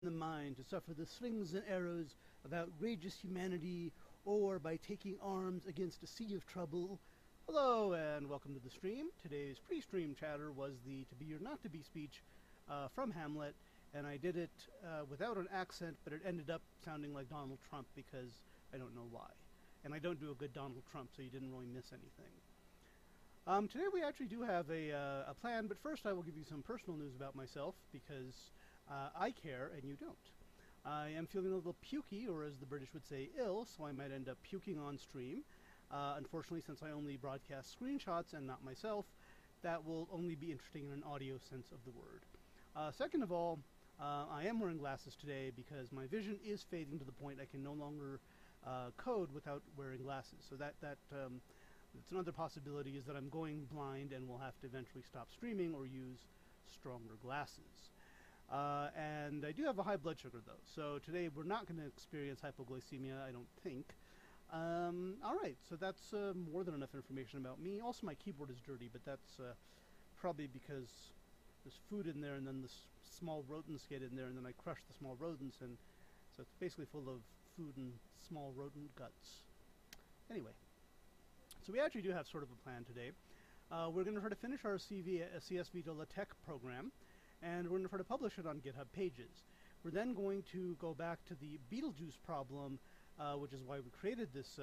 the mind to suffer the slings and arrows of outrageous humanity, or by taking arms against a sea of trouble. Hello and welcome to the stream. Today's pre-stream chatter was the to be or not to be speech from Hamlet, and I did it without an accent, but it ended up sounding like Donald Trump because I don't know why. And I don't do a good Donald Trump, so you didn't really miss anything. Today we actually do have a plan, but first I will give you some personal news about myself, because I care and you don't. I am feeling a little pukey, or as the British would say, ill, so I might end up puking on stream. Unfortunately, since I only broadcast screenshots and not myself, that will only be interesting in an audio sense of the word. Second of all, I am wearing glasses today because my vision is fading to the point I can no longer code without wearing glasses. So it's another possibility, is that I'm going blind and will have to eventually stop streaming or use stronger glasses. And I do have a high blood sugar though, so today we're not going to experience hypoglycemia, I don't think. Alright, so that's more than enough information about me. Also, my keyboard is dirty, but that's probably because there's food in there and then the small rodents get in there and then I crush the small rodents, and so it's basically full of food and small rodent guts. Anyway, so we actually do have sort of a plan today. We're going to try to finish our CSV to LaTeX program, and we're going to try to publish it on GitHub Pages. We're then going to go back to the Beetlejuice problem, which is why we created this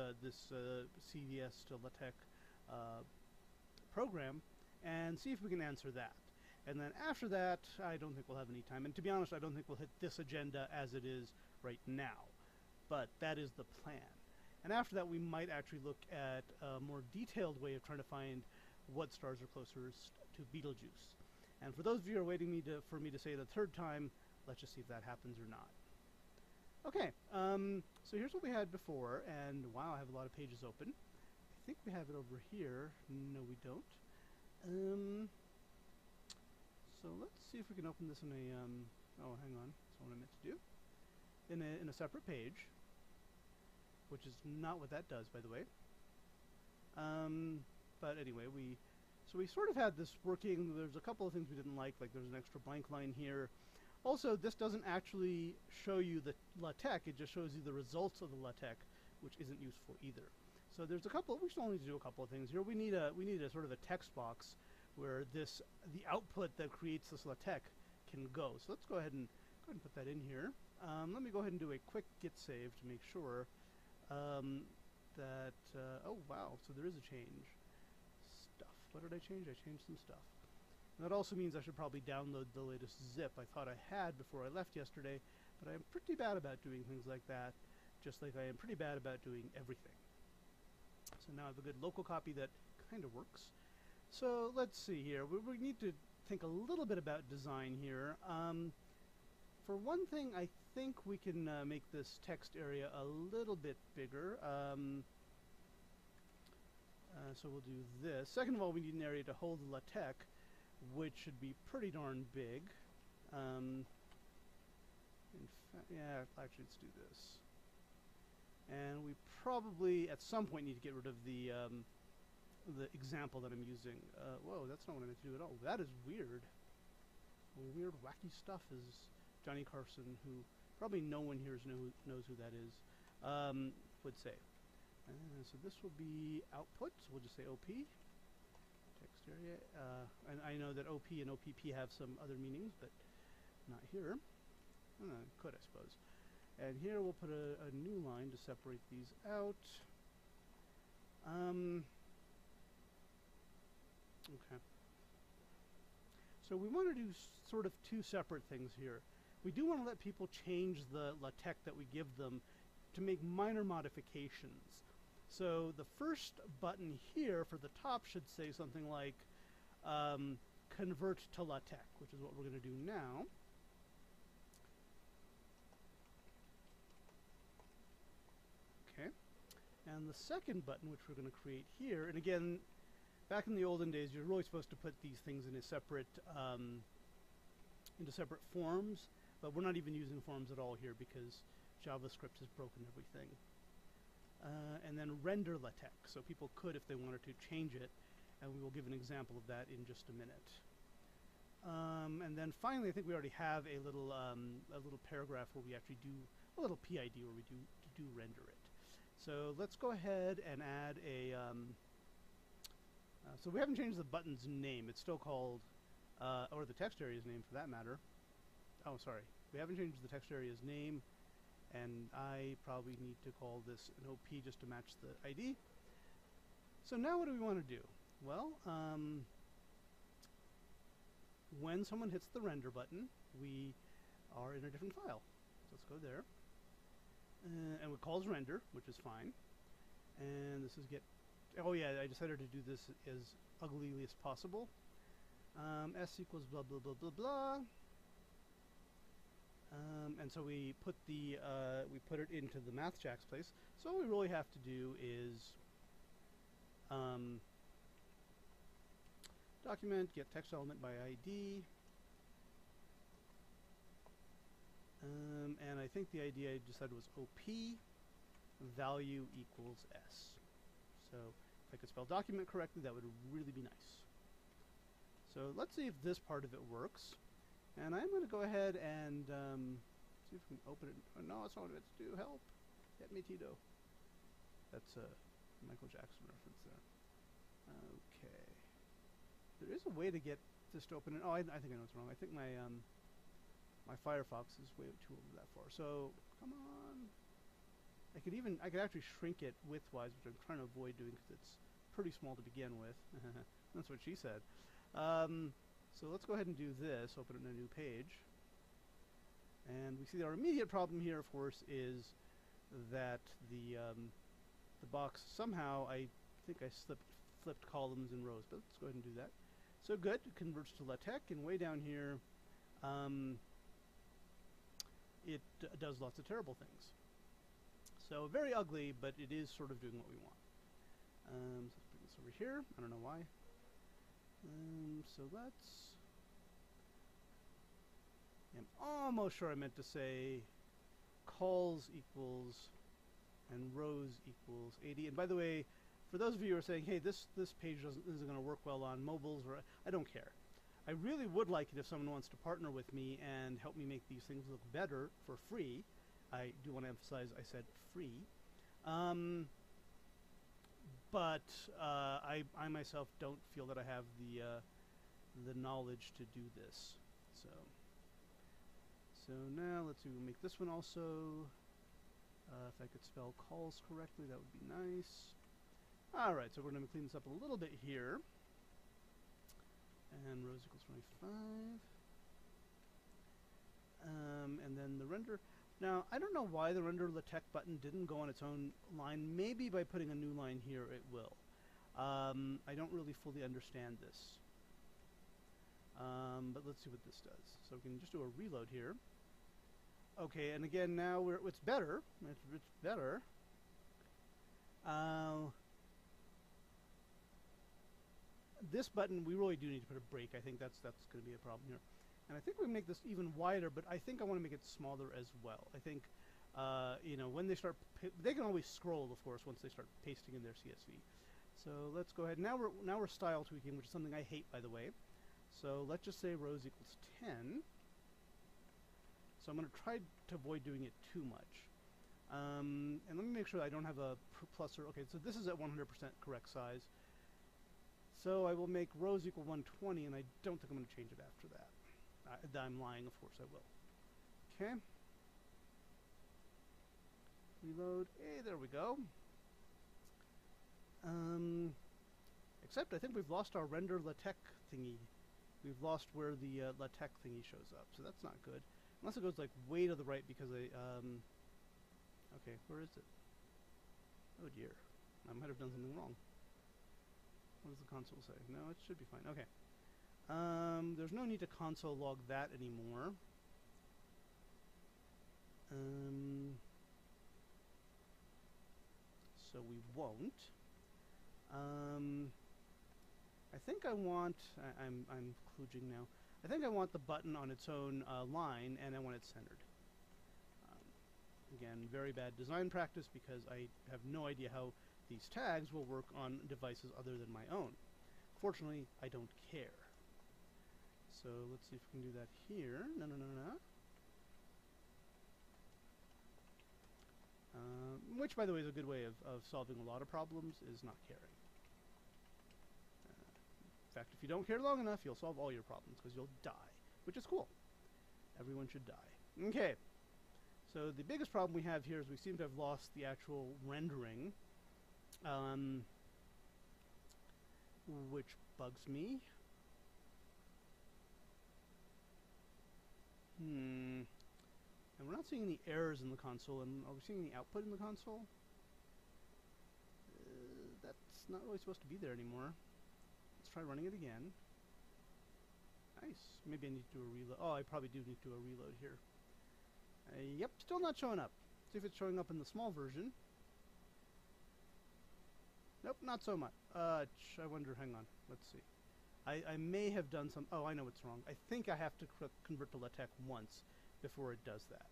CVS to LaTeX program, and see if we can answer that. And then after that, I don't think we'll have any time. And to be honest, I don't think we'll hit this agenda as it is right now. But that is the plan. And after that, we might actually look at a more detailed way of trying to find what stars are closest to Betelgeuse. And for those of you who are waiting for me to say it a third time, let's just see if that happens or not. Okay, so here's what we had before, and wow, I have a lot of pages open. I think we have it over here. No, we don't. So let's see if we can open this in a, oh, hang on, that's what I meant to do. In a separate page, which is not what that does, by the way. But anyway, we sort of had this working. There's a couple of things we didn't like there's an extra blank line here. Also, this doesn't actually show you the LaTeX, it just shows you the results of the LaTeX, which isn't useful either. So there's a couple, we still need to do a couple of things here. We need a sort of a text box where the output that creates this LaTeX can go. So let's go ahead and put that in here. Let me go ahead and do a quick git save to make sure that, oh wow, so there is a change. Stuff. What did I change? I changed some stuff. And that also means I should probably download the latest zip. I thought I had before I left yesterday, but I am pretty bad about doing things like that, just like I am pretty bad about doing everything. So now I have a good local copy that kind of works. So let's see here. We need to think a little bit about design here. For one thing, I think we can make this text area a little bit bigger. So we'll do this. Second of all, we need an area to hold the LaTeX, which should be pretty darn big. In fact, yeah, actually, let's do this. And we probably, at some point, need to get rid of the example that I'm using. Whoa, that's not what I meant to do at all. That is weird. Weird, wacky stuff, as Johnny Carson, who probably no one here knows who that is, would say. So this will be output, so we'll just say OP. Text area. And I know that OP and OPP have some other meanings, but not here. Could, I suppose. And here we'll put a new line to separate these out. Okay. So we want to do sort of two separate things here. We do want to let people change the LaTeX that we give them to make minor modifications. So the first button here for the top should say something like convert to LaTeX, which is what we're going to do now. Okay. And the second button, which we're going to create here, and again, back in the olden days, you're really supposed to put these things in a separate, into separate forms, but we're not even using forms at all here because JavaScript has broken everything. And then render LaTeX, so people could, if they wanted to, change it, and we will give an example of that in just a minute. And then finally, I think we already have a little paragraph where we actually do a little PID where we do render it. So let's go ahead and add a. So we haven't changed the button's name. It's still called, or the text area's name for that matter. Oh, sorry. We haven't changed the text area's name, and I probably need to call this an OP just to match the ID. So now what do we want to do? Well, when someone hits the render button, we are in a different file. So let's go there. And it calls render, which is fine. And this is get. Oh yeah, I decided to do this as uglily as possible. S equals blah blah blah blah blah. And so we put it into the MathJax place. So all we really have to do is document get text element by ID. And I think the ID I decided was OP value equals S. So if I could spell document correctly, that would really be nice. So let's see if this part of it works. And I'm going to go ahead and see if we can open it. Oh, no, it's not what it's to do. Help. Get me, Tito. That's a Michael Jackson reference there. Okay. There is a way to get this to open it. Oh, I think I know what's wrong. I think my my Firefox is way too over that far. So, come on. I could actually shrink it widthwise, which I'm trying to avoid doing because it's pretty small to begin with. That's what she said. So let's go ahead and do this, open it in a new page. And we see that our immediate problem here, of course, is that the box somehow, I think I flipped columns and rows, but let's go ahead and do that. So good, it converts to LaTeX, and way down here, it does lots of terrible things. So very ugly, but it is sort of doing what we want. So let's bring this over here. I don't know why. So let's. I'm almost sure I meant to say calls equals and rows equals 80. And by the way, for those of you who are saying, hey, this page isn't going to work well on mobiles, or I don't care. I really would like it if someone wants to partner with me and help me make these things look better for free. I do want to emphasize I said free. But I myself don't feel that I have the knowledge to do this. So now let's see, we'll make this one also. If I could spell calls correctly, that would be nice. All right, so we're going to clean this up a little bit here. And rows equals 25. And then the render. Now, I don't know why the render LaTeX button didn't go on its own line. Maybe by putting a new line here it will. I don't really fully understand this. But let's see what this does. So we can just do a reload here. Okay, and again now it's better. It's better. This button, we really do need to put a break. I think that's going to be a problem here. And I think we make this even wider, but I think I want to make it smaller as well. I think, you know, when they start, they can always scroll, of course, once they start pasting in their CSV. So let's go ahead. Now we're style tweaking, which is something I hate, by the way. So let's just say rows equals 10. So I'm going to try to avoid doing it too much. And let me make sure I don't have a plus or, okay, so this is at 100% correct size. So I will make rows equal 120, and I don't think I'm going to change it after that. I'm lying, of course I will. Okay. Reload. Hey, there we go. Except I think we've lost our render LaTeX thingy. We've lost where the LaTeX thingy shows up, so that's not good. Unless it goes like way to the right because I, okay, where is it? Oh dear. I might have done something wrong. What does the console say? No, it should be fine. Okay. There's no need to console log that anymore. So we won't. I think I want, I'm kludging now. I think I want the button on its own line, and I want it centered. Again, very bad design practice because I have no idea how these tags will work on devices other than my own. Fortunately, I don't care. So let's see if we can do that here. No, no, no, no. Which, by the way, is a good way of solving a lot of problems, is not caring. In fact, if you don't care long enough, you'll solve all your problems, because you'll die, which is cool. Everyone should die. Okay. So the biggest problem we have here is we seem to have lost the actual rendering, which bugs me. And we're not seeing any errors in the console, and are we seeing any output in the console? That's not really supposed to be there anymore. Let's try running it again. Nice. Maybe I need to do a reload. Oh, I probably do need to do a reload here. Yep, still not showing up. See if it's showing up in the small version. Nope, not so much. I wonder, hang on, let's see. I may have done some, oh, I know what's wrong. I think I have to convert to LaTeX once before it does that.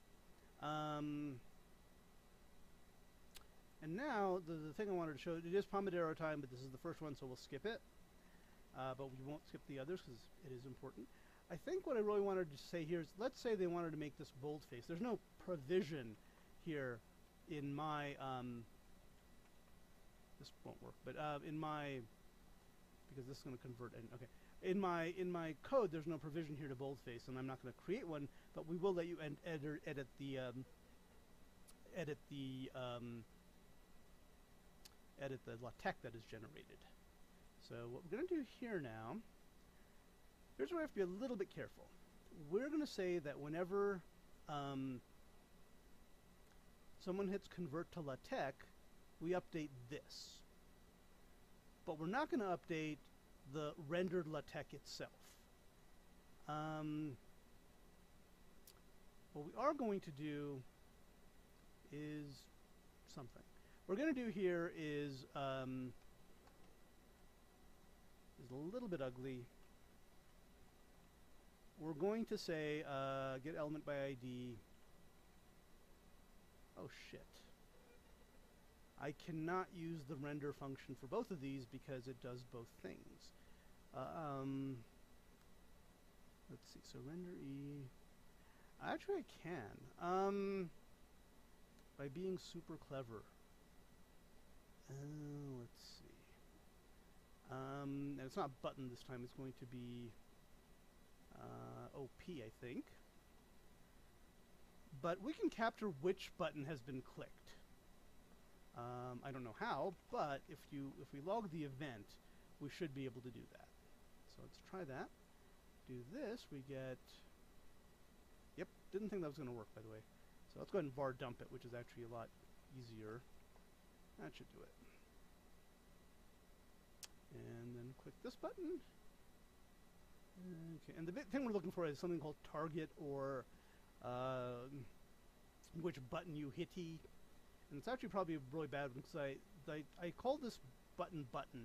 And now, the thing I wanted to show, it is Pomodoro time, but this is the first one, so we'll skip it. But we won't skip the others, because it is important. I think what I really wanted to say here is, let's say they wanted to make this boldface. There's no provision here in my, this won't work, but in my, because this is going to convert, and okay. In my code, there's no provision here to boldface, and I'm not going to create one, but we will let you edit the LaTeX that is generated. So what we're going to do here now, here's where I have to be a little bit careful. We're going to say that whenever someone hits convert to LaTeX, we update this. But we're not going to update the rendered LaTeX itself. What we are going to do is something. What we're going to do here is a little bit ugly. We're going to say get element by ID. Oh shit. I cannot use the render function for both of these because it does both things. Let's see, so render E. Actually I can. By being super clever. Let's see. And it's not button this time, it's going to be OP, I think. But we can capture which button has been clicked. I don't know how, but if we log the event, we should be able to do that. So let's try that. Do this, we get... Yep, didn't think that was going to work, by the way. So let's go ahead and var dump it, which is actually a lot easier. That should do it. And then click this button. Okay, and the thing we're looking for is something called target, or which button you hitty. And it's actually probably a really bad one, because I call this button button.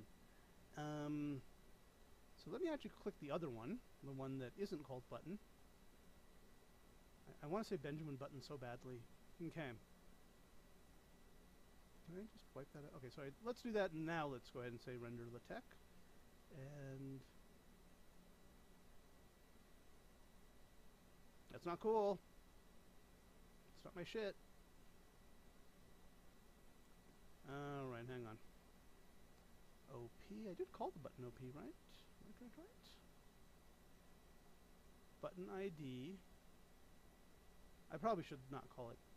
So let me actually click the other one, the one that isn't called button. I want to say Benjamin Button so badly. Okay. Can I just wipe that out? Okay, sorry. Let's do that now. Let's go ahead and say render LaTeX. And that's not cool. It's not my shit. Alright, hang on. OP, I did call the button OP, right? Right. Button ID. I probably should not call it.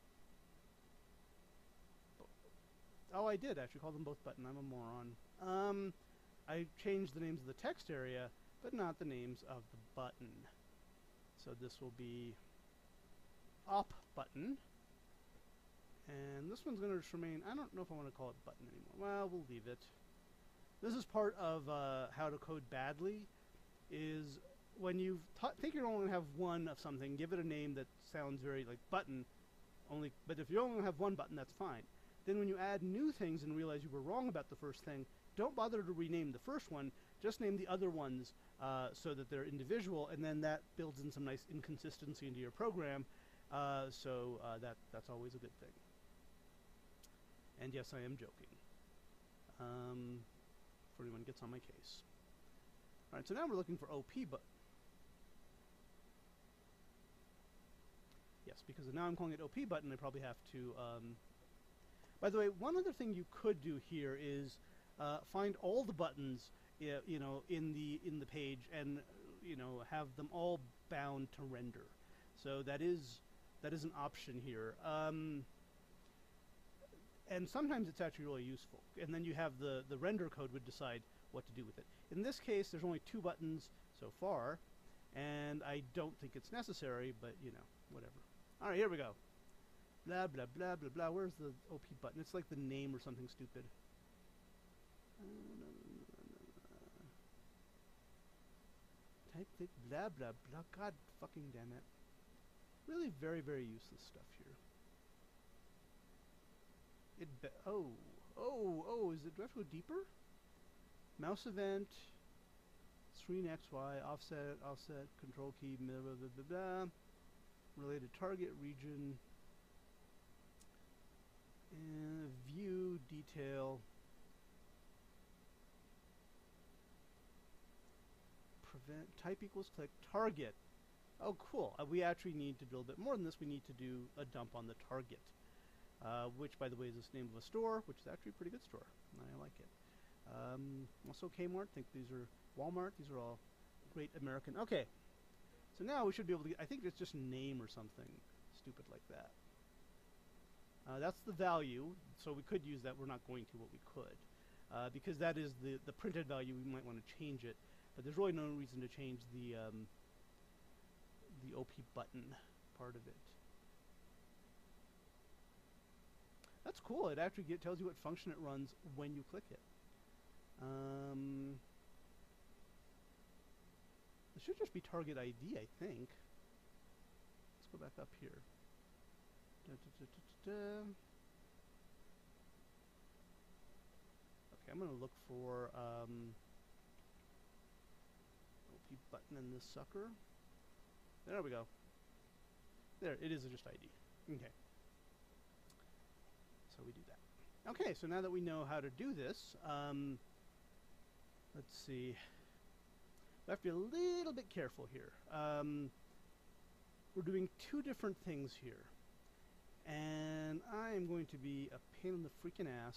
Oh, I did actually call them both button. I'm a moron. I changed the names of the text area, but not the names of the button. So this will be op button. And this one's going to just remain, I don't know if I want to call it button anymore. Well, we'll leave it. This is part of how to code badly, is when you think you're only going to have one of something, give it a name that sounds very like button, only. But if you only have one button, that's fine. Then when you add new things and realize you were wrong about the first thing, don't bother to rename the first one, just name the other ones so that they're individual, and then that builds in some nice inconsistency into your program, so that's always a good thing. And yes, I am joking. If anyone gets on my case. Alright, so now we're looking for OP, but Yes, because now I'm calling it OP button, I probably have to... by the way, one other thing you could do here is find all the buttons, you know, in the page, and you know, have them all bound to render. So that is an option here. And sometimes it's actually really useful. And then you have the render code would decide what to do with it. In this case, there's only 2 buttons so far, and I don't think it's necessary, but you know, whatever. All right, here we go. Blah, blah, blah, blah, blah. Where's the OP button? It's like the name or something stupid. Type thick, blah, blah, blah. God fucking damn it. Really very, very useless stuff here. Is it, do I have to go deeper? Mouse event, screen XY, offset, control key, blah, blah, blah, blah, blah. Related target region, and view, detail, prevent, type equals click, target. Oh, cool. We actually need to do a bit more than this. We need to do a dump on the target, which, by the way, is the name of a store, which is actually a pretty good store. I like it. Also Kmart, think these are Walmart. These are all great American. Okay. So now we should be able to get, I think it's just name or something stupid like that. That's the value, so we could use that. We're not going to, but we could. Because that is the printed value, we might want to change it. But there's really no reason to change the OP button part of it. That's cool. It actually tells you what function it runs when you click it. It should just be target ID, I think. Let's go back up here. Okay, I'm going to look for OP button in this sucker. There we go. There, it is just ID. Okay. So we do that. Okay, so now that we know how to do this, let's see. We have to be a little bit careful here. We're doing 2 different things here. And I am going to be a pain in the freaking ass.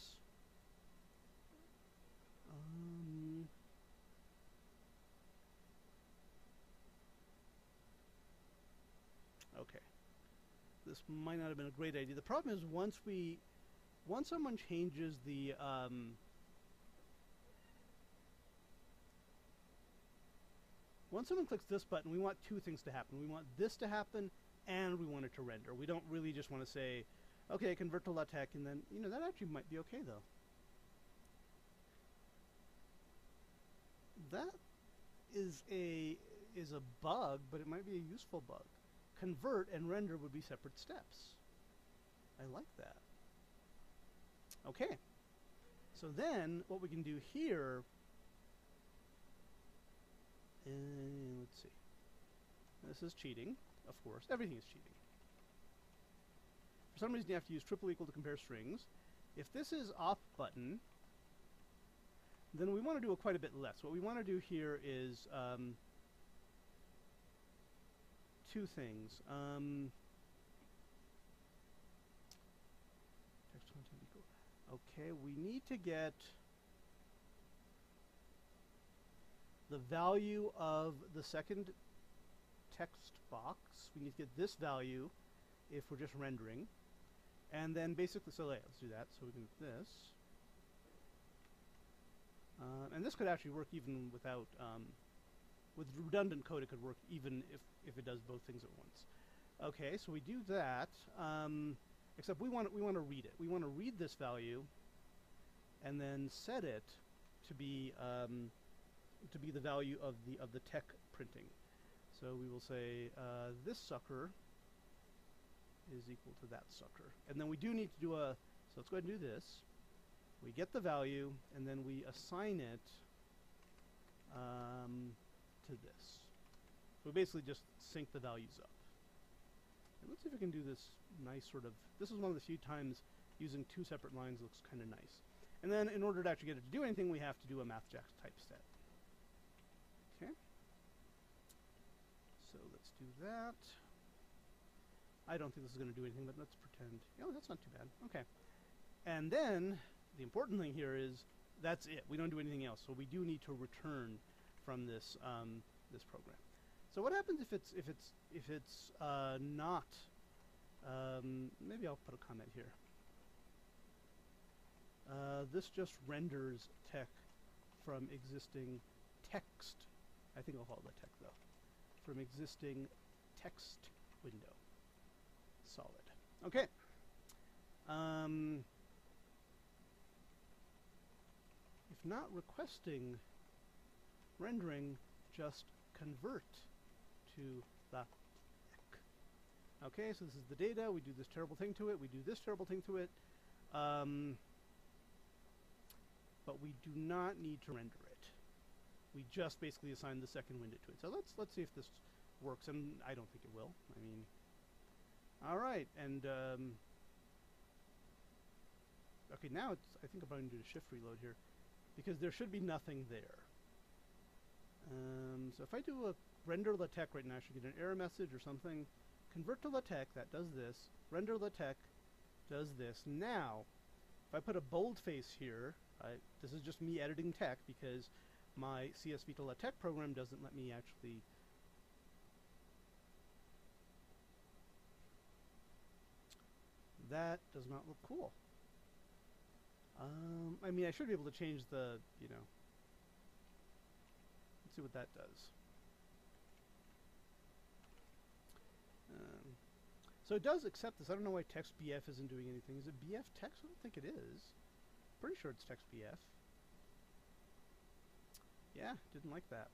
Okay. This might not have been a great idea. The problem is once someone changes the once someone clicks this button, we want 2 things to happen. We want this to happen, and we want it to render. We don't really just want to say, okay, convert to LaTeX, and then, you know, that actually might be okay, though. That is a bug, but it might be a useful bug. Convert and render would be separate steps. I like that. Okay. So then, what we can do here... let's see. This is cheating, of course. Everything is cheating. For some reason, you have to use triple equal to compare strings. If this is off button, then we want to do quite a bit less. What we want to do here is 2 things. Text content equal. Okay, we need to get the value of the second text box. We need to get this value if we're just rendering. And then basically, so let's do that. So we can do this. And this could actually work even without, with redundant code, it could work even if it does both things at once. Okay, so we do that, except we want to read it. We want to read this value and then set it to be the value of the tech printing. So we will say this sucker is equal to that sucker. And then we do need to do so let's go ahead and do this. We get the value, and then we assign it to this. So we basically just sync the values up. And let's see if we can do this nice sort of... This is one of the few times using 2 separate lines looks kind of nice. And then in order to actually get it to do anything, we have to do a MathJax type set. Okay. So let's do that. I don't think this is going to do anything, but let's pretend. Oh, that's not too bad. Okay. And then the important thing here is that's it. We don't do anything else. So we do need to return from this this program. So what happens if it's not? Maybe I'll put a comment here. This just renders tech from existing text. I think I'll call it the tech though. From existing text window. Solid. Okay. If not requesting rendering, just convert to the tech. Okay, so this is the data. We do this terrible thing to it. We do this terrible thing to it. But we do not need to render it. We just basically assign the second window to it. So let's see if this works, and I don't think it will. I mean, all right, and okay, now it's. I think I'm going to do a shift reload here, because there should be nothing there. So if I do a render LaTeX right now, I should get an error message or something. Convert to LaTeX, that does this. Render LaTeX does this. Now, if I put a boldface here, this is just me editing tech because my CSV to LaTeX program doesn't let me actually. That does not look cool. I mean, I should be able to change the, you know. Let's see what that does. So it does accept this. I don't know why text BF isn't doing anything. Is it BF text? I don't think it is. Pretty sure it's text BF. Yeah, didn't like that.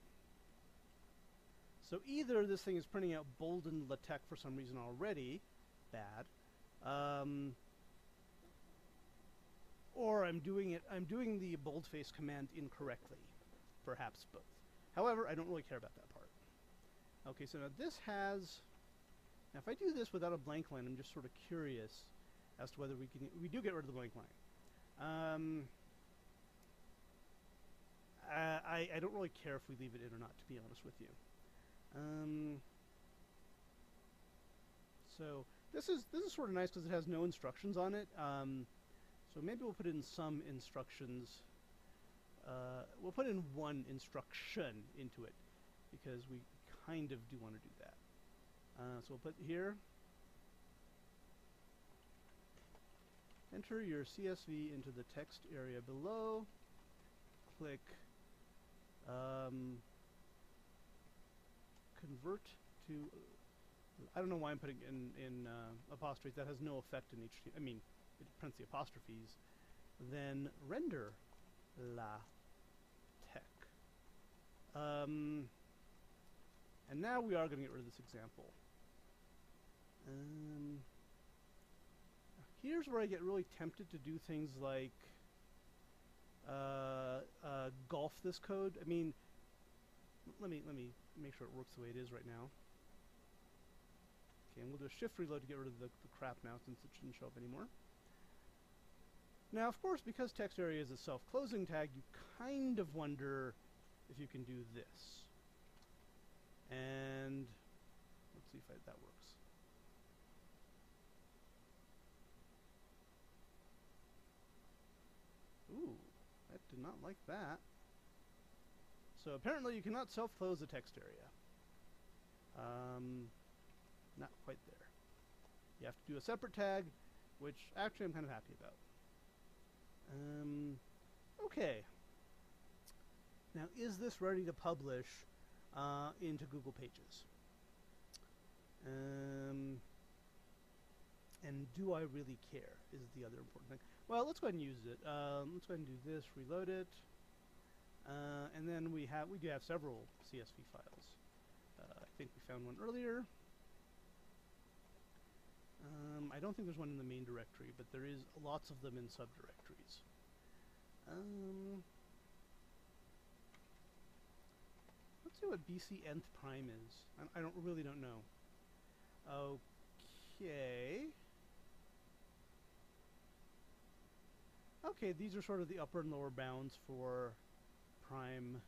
So either this thing is printing out boldened LaTeX for some reason already, bad, or I'm doing the boldface command incorrectly, perhaps both. However, I don't really care about that part. Okay, so now this has. Now, if I do this without a blank line, I'm just sort of curious as to whether we do get rid of the blank line. I don't really care if we leave it in or not, to be honest with you. So this is sort of nice because it has no instructions on it. So maybe we'll put in some instructions. We'll put in one instruction into it because we kind of do want to do that. So we'll put here. Enter your CSV into the text area below. Click convert to. I don't know why I'm putting in apostrophes. That has no effect in HTML. I mean, it prints the apostrophes. Then render LaTeX. And now we are going to get rid of this example. Here's where I get really tempted to do things like golf this code. I mean, let me make sure it works the way it is right now. Okay, and we'll do a shift reload to get rid of the crap now since it shouldn't show up anymore. Now, of course, because text area is a self-closing tag, you kind of wonder if you can do this. And let's see if that works. Ooh, that did not like that. So apparently you cannot self-close a text area. Not quite there. You have to do a separate tag, which actually I'm kind of happy about. Okay. Now, is this ready to publish into Google Pages? And do I really care is the other important thing. Well, let's go ahead and use it. Let's go ahead and do this, reload it. And then we do have several CSV files. I think we found one earlier. I don't think there's one in the main directory, but there is lots of them in subdirectories. Let's see what BC nth prime is. I really don't know. Okay. Okay, these are sort of the upper and lower bounds for prime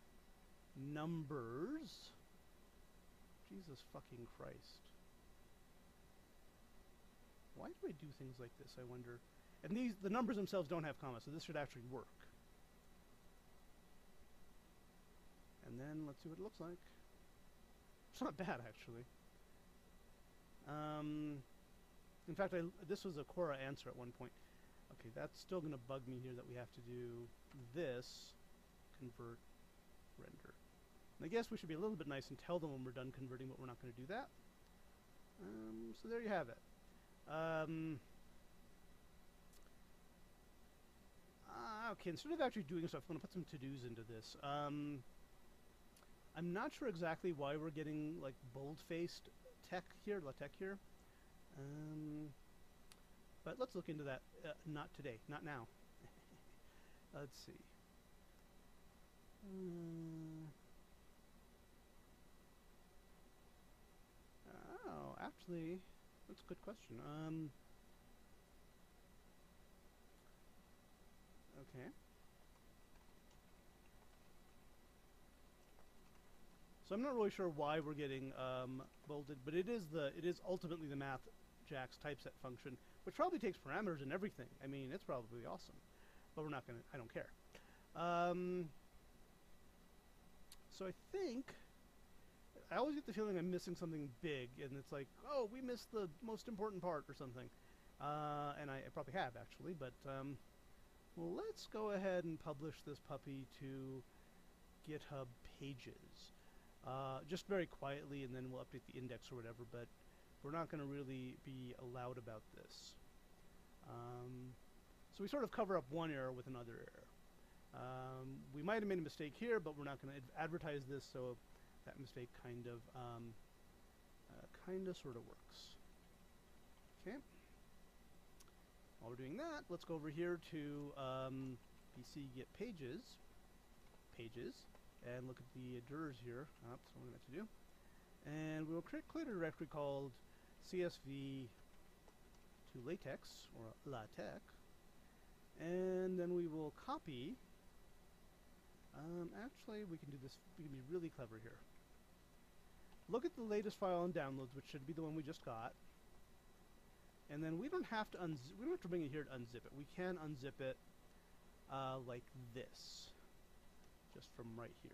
numbers. Jesus fucking Christ. Why do I do things like this, I wonder? And the numbers themselves don't have commas, so this should actually work. And then let's see what it looks like. It's not bad, actually. In fact, this was a Quora answer at one point. Okay, that's still going to bug me here that we have to do this, convert, render. And I guess we should be a little bit nice and tell them when we're done converting, but we're not going to do that. So there you have it. Okay, instead of actually doing stuff, I'm going to put some to-dos into this. I'm not sure exactly why we're getting like bold-faced LaTeX here. But let's look into that. Not today, not now. Let's see. Oh, actually, that's a good question. Okay. So I'm not really sure why we're getting bolded, but it is ultimately the math JAX typeset function, which probably takes parameters and everything. I mean, it's probably awesome, but we're not gonna. I don't care. So I think I always get the feeling I'm missing something big, and it's like, oh, we missed the most important part or something. And I probably have actually, but well, let's go ahead and publish this puppy to GitHub Pages. Just very quietly, and then we'll update the index or whatever, but we're not going to really be loud about this. So we sort of cover up one error with another error. We might have made a mistake here, but we're not going to advertise this, so that mistake kind of sort of works. Okay. While we're doing that, let's go over here to PC get pages, and look at the dirers here. That's what we meant to do. And we'll create a directory called CSV to latex, or LaTeX. And then we will copy. Actually, we can do this. We can be really clever here. Look at the latest file on downloads, which should be the one we just got. And then we don't have to we don't have to bring it here to unzip it. We can unzip it like this, just from right here.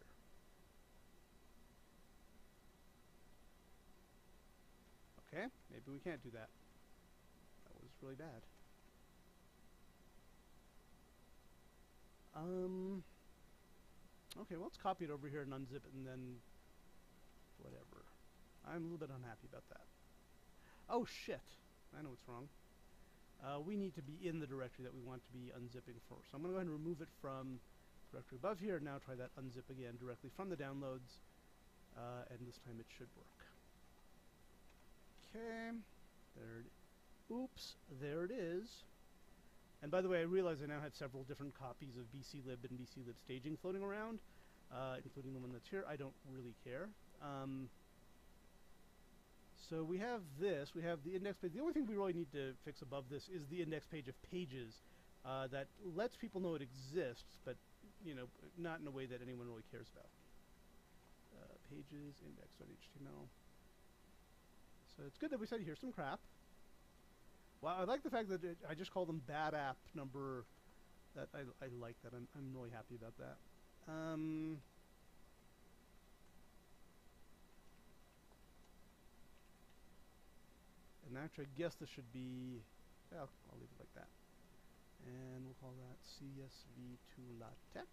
Okay, maybe we can't do that. That was really bad. Okay, well, let's copy it over here and unzip it, and then whatever. I'm a little bit unhappy about that. Oh shit! I know what's wrong. We need to be in the directory that we want to be unzipping for. So I'm going to go ahead and remove it from the directory above here. Now try that unzip again directly from the downloads, and this time it should work. Okay, oops, there it is. And by the way, I realize I now have several different copies of BClib and BClib staging floating around, including the one that's here. I don't really care. So we have this. We have the index page. The only thing we really need to fix above this is the index page of pages that lets people know it exists, but not in a way that anyone really cares about. Pages index.html. So it's good that we said here's some crap. Well, I like the fact that I just call them bad app number. That I like that. I'm really happy about that. And actually, I guess this should be. Well, I'll leave it like that. And we'll call that CSV to LaTeX.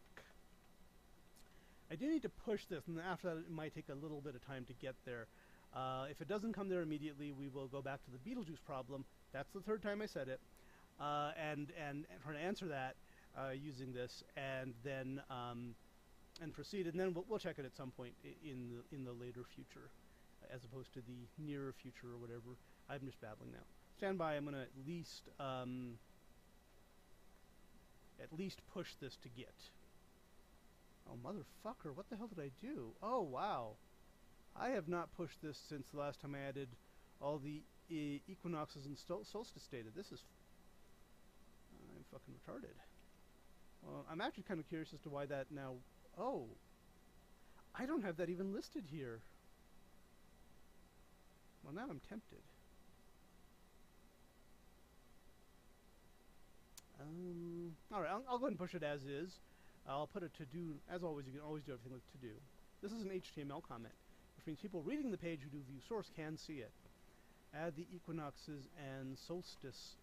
I do need to push this, and after that, it might take a little bit of time to get there. If it doesn't come there immediately, we will go back to the Beetlejuice problem. That's the third time I said it, and try to answer that using this, and then and proceed, and then we'll check it at some point in the later future, as opposed to the nearer future or whatever. I'm just babbling now. Stand by. I'm going to at least push this to Git. Oh motherfucker! What the hell did I do? Oh wow! I have not pushed this since the last time I added all the equinoxes and solstice data. This is... I'm fucking retarded. Well, I'm actually kind of curious as to why that now... Oh! I don't have that even listed here. Well, now I'm tempted. I'll go ahead and push it as is. I'll put a to-do. As always, you can always do everything with to-do. This is an HTML comment, which means people reading the page who do view source can see it. Add the equinoxes and solstice.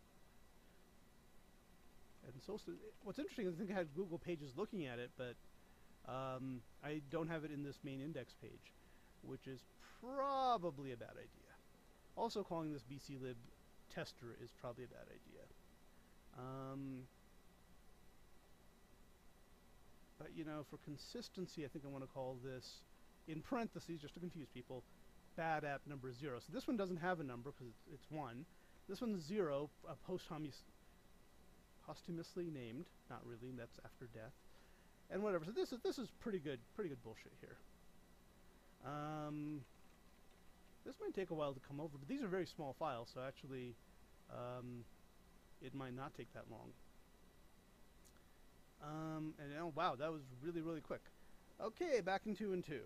And solstice. What's interesting is I think I had Google Pages looking at it, but I don't have it in this main index page, which is probably a bad idea. Also, calling this bclib tester is probably a bad idea. But you know, for consistency, I think I want to call this, in parentheses, just to confuse people, bad app number 0. So this one doesn't have a number because it's 1. This one's 0, posthumously named. Not really, that's after death. And whatever. So this is pretty good bullshit here. This might take a while to come over, but these are very small files, so actually it might not take that long. And oh wow, that was really quick. Okay, back in 2 and 2.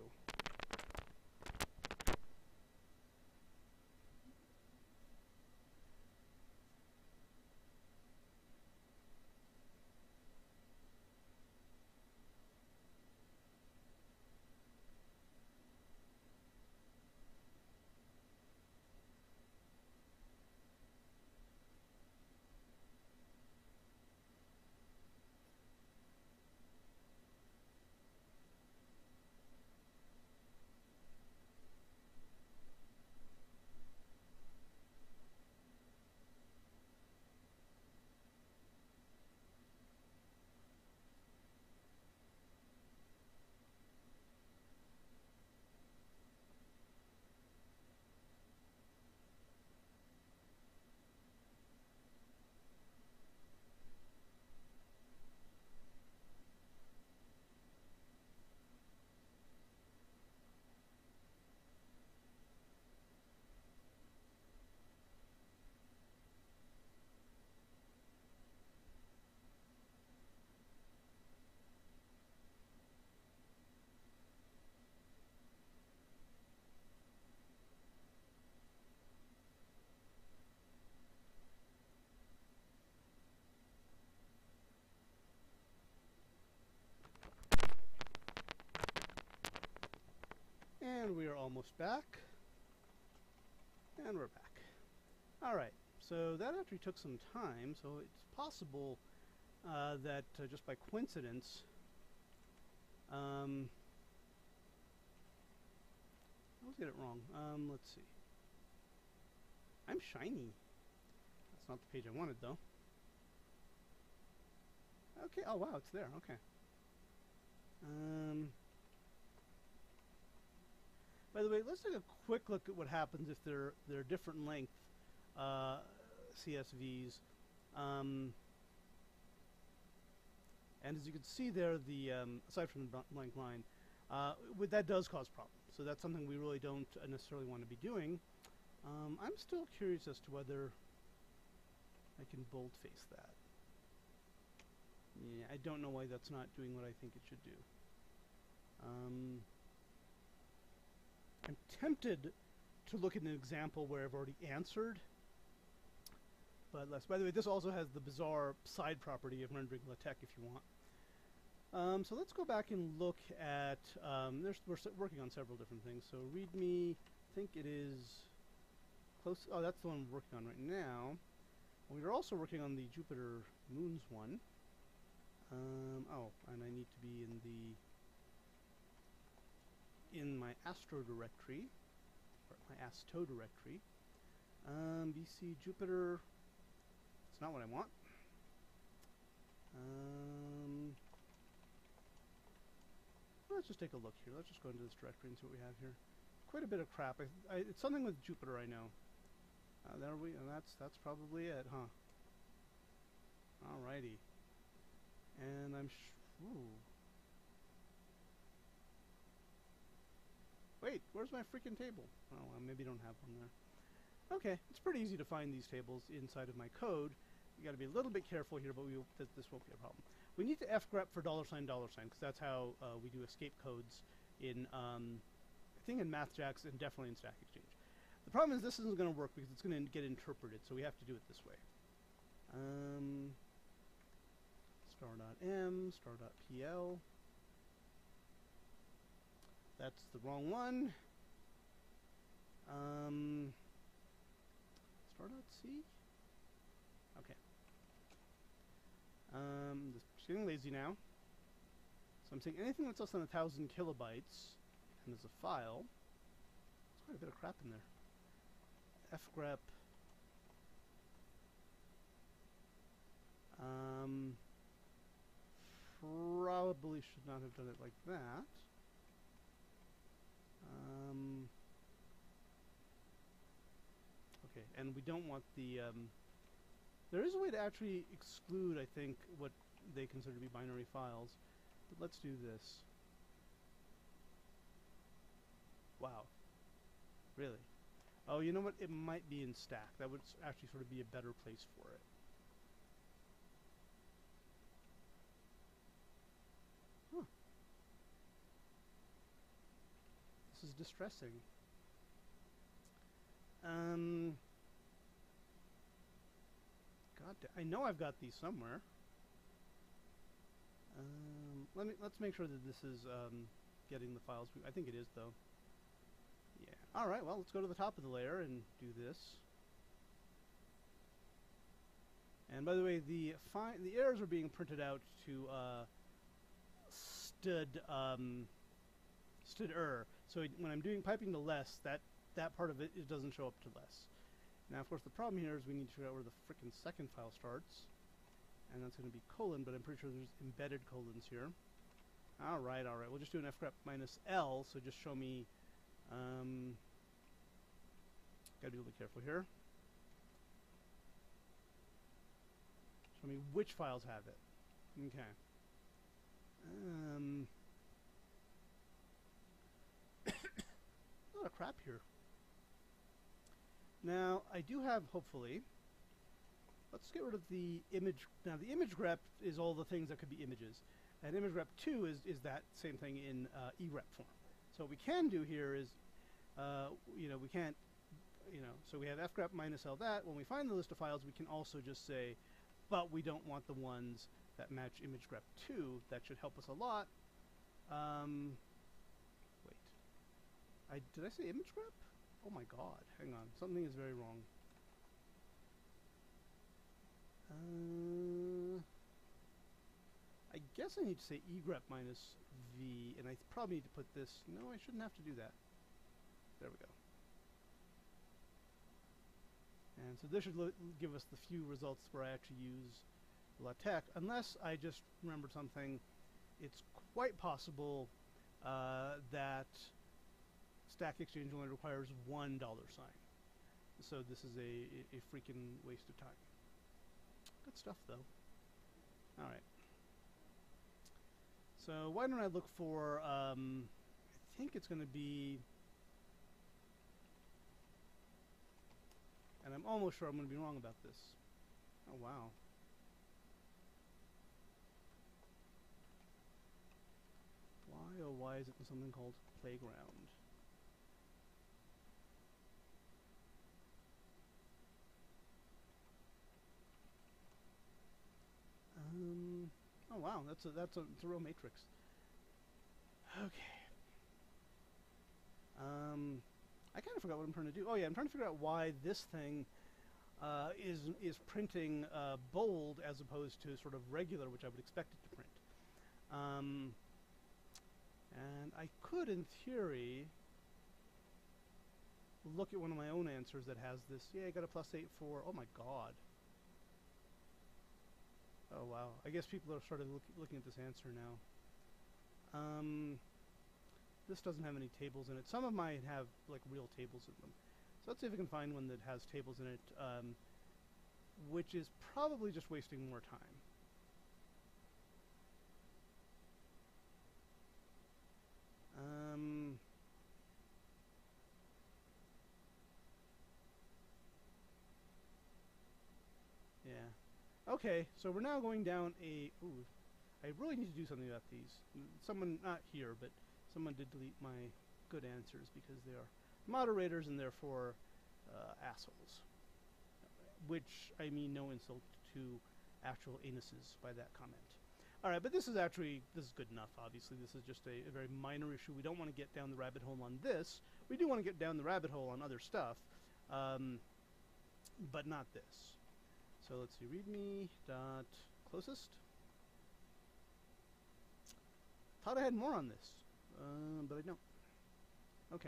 And we are almost back. And we're back. Alright, so that actually took some time, so it's possible that just by coincidence, I always get it wrong. Let's see. I'm shiny. That's not the page I wanted, though. Okay, oh wow, it's there, okay. By the way, let's take a quick look at what happens if they're different length CSVs. And as you can see there, the aside from the blank line, that does cause problems. So that's something we really don't necessarily want to be doing. I'm still curious as to whether I can boldface that. Yeah, I don't know why that's not doing what I think it should do. I'm tempted to look at an example where I've already answered, but less. By the way, this also has the bizarre side property of rendering LaTeX if you want. So let's go back and look at, we're working on several different things. So README, I think it is close, oh that's the one we're working on right now. We are also working on the Jupiter Moons one. Oh, and I need to be in my Astro directory, or my Asto directory. BC Jupiter, it's not what I want. Let's just take a look here. Let's just go into this directory and see what we have here. Quite a bit of crap. It's something with Jupiter, I know. There we, and that's probably it, huh? Alrighty. And I'm ooh. Wait, where's my freaking table? Oh, well, maybe I don't have one there. Okay, it's pretty easy to find these tables inside of my code. You got to be a little bit careful here, but this won't be a problem. We need to fgrep for $, because that's how we do escape codes in, I think in MathJax and definitely in Stack Exchange. The problem is this isn't going to work because it's going to get interpreted, so we have to do it this way. Start star.pl. That's the wrong one. Star.c? Okay. Just getting lazy now. So I'm saying anything that's less than 1,000 kilobytes and is a file. There's quite a bit of crap in there. fgrep. Probably should not have done it like that. Okay, and we don't want the, there is a way to actually exclude, I think, what they consider to be binary files. But let's do this. Wow. Really? Oh, you know what? It might be in stack. That would actually sort of be a better place for it. Huh. This is distressing. God, I know I've got these somewhere. Let's make sure that this is getting the files. I think it is, though. Yeah. All right. Well, let's go to the top of the layer and do this. And by the way, the errors are being printed out to std error. So when I'm doing piping to less, that part of it doesn't show up to less. Now, of course, the problem here is we need to figure out where the frickin' second file starts. And that's going to be colon, but I'm pretty sure there's embedded colons here. All right. We'll just do an fgrep -l, so just show me... gotta be a little bit careful here. Show me which files have it. Okay. A lot of crap here. Now, I do have, hopefully... Let's get rid of the image. Now, the image grep is all the things that could be images. And image grep 2 is that same thing in egrep form. So what we can do here is, we can't, so we have fgrep -l that. When we find the list of files, we can also just say, but we don't want the ones that match image grep 2. That should help us a lot. Wait. Did I say image grep? Oh my god. Hang on. Something is very wrong. I guess I need to say egrep -v, and I probably need to put this... No, I shouldn't have to do that. There we go. And so this should give us the few results where I actually use LaTeX, unless I just remembered something. It's quite possible that Stack Exchange only requires $1 sign. So this is a freaking waste of time. Good stuff, though. All right. So why don't I look for, I think it's going to be, and I'm almost sure I'm going to be wrong about this. Oh, wow. Why, oh, why is it something called Playground? Oh wow, that's a real matrix. Okay. I kind of forgot what I'm trying to do. Oh yeah, I'm trying to figure out why this thing is printing bold as opposed to sort of regular, which I would expect it to print. And I could, in theory, look at one of my own answers that has this. Yeah, I got a +8 for. Oh my god. Oh wow, I guess people are started looking at this answer now. This doesn't have any tables in it. Some of mine have like real tables in them. So let's see if we can find one that has tables in it, which is probably just wasting more time. Yeah. Okay, so we're now going down a... Ooh, I really need to do something about these. Someone, not here, but someone did delete my good answers because they are moderators and therefore assholes. Which, I mean no insult to actual anuses by that comment. Alright, but this is good enough, obviously. This is just a very minor issue. We don't want to get down the rabbit hole on this. We do want to get down the rabbit hole on other stuff, but not this. So let's see, readme dot closest. Thought I had more on this, but I don't. Okay.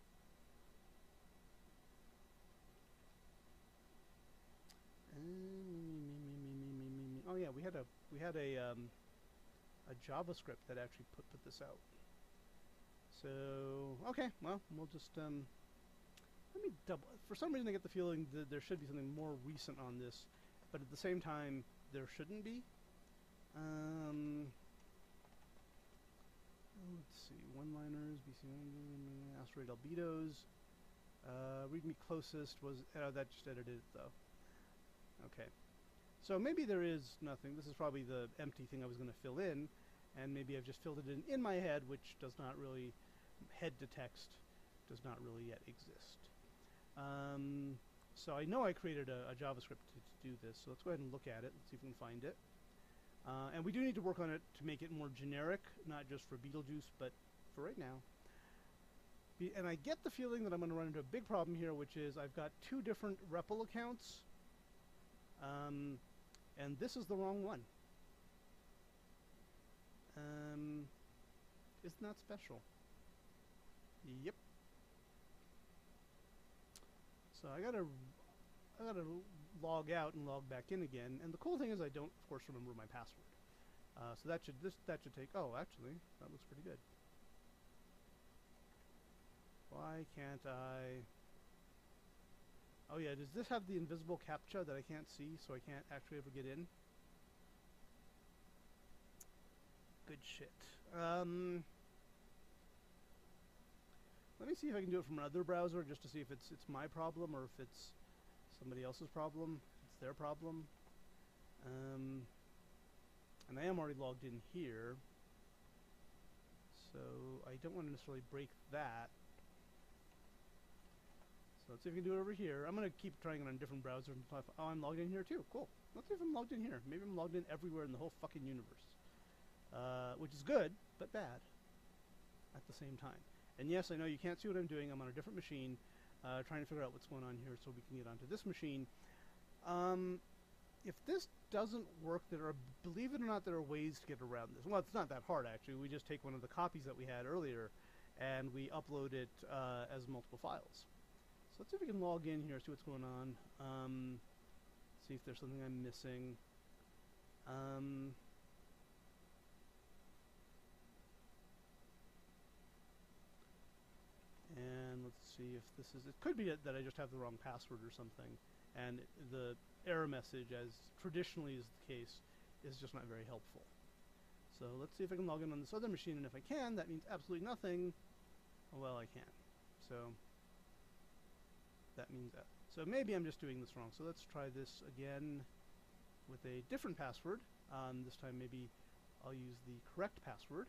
Oh yeah, we had a JavaScript that actually put this out. So okay, well we'll just let me double. For some reason, I get the feeling that there should be something more recent on this, but at the same time, there shouldn't be. Let's see, one-liners, BC, asteroid albedos. Readme closest was that just edited it though. Okay. So maybe there is nothing. This is probably the empty thing I was going to fill in, and maybe I've just filled it in my head, which does not really, head to text does not really yet exist. So I know I created a JavaScript to do this, so let's go ahead and look at it. Let's see if we can find it. And we do need to work on it to make it more generic, not just for Beetlejuice, but for right now. And I get the feeling that I'm going to run into a big problem here, which is I've got two different REPL accounts. And this is the wrong one. Isn't that special? Yep. So I gotta log out and log back in again. And the cool thing is I don't, of course, remember my password. So that should take. Oh, actually, that looks pretty good. Why can't I? Oh yeah, does this have the invisible CAPTCHA that I can't see, so I can't actually ever get in? Good shit. Let me see if I can do it from another browser, just to see if it's my problem or if it's somebody else's problem. If it's their problem. And I am already logged in here, so I don't want to necessarily break that. So let's see if we can do it over here. I'm going to keep trying it on a different browser. Oh, I'm logged in here too. Cool. Let's see if I'm logged in here. Maybe I'm logged in everywhere in the whole fucking universe. Which is good, but bad at the same time. And yes, I know you can't see what I'm doing. I'm on a different machine, trying to figure out what's going on here so we can get onto this machine. If this doesn't work, believe it or not, there are ways to get around this. Well, it's not that hard, actually. We just take one of the copies that we had earlier, and we upload it as multiple files. So let's see if we can log in here, see what's going on. See if there's something I'm missing. And let's see if this is... It could be that I just have the wrong password or something, and the error message, as traditionally is the case, is just not very helpful. So let's see if I can log in on this other machine, and if I can, that means absolutely nothing. Well, I can. So that means that. So maybe I'm just doing this wrong. So let's try this again with a different password. This time maybe I'll use the correct password.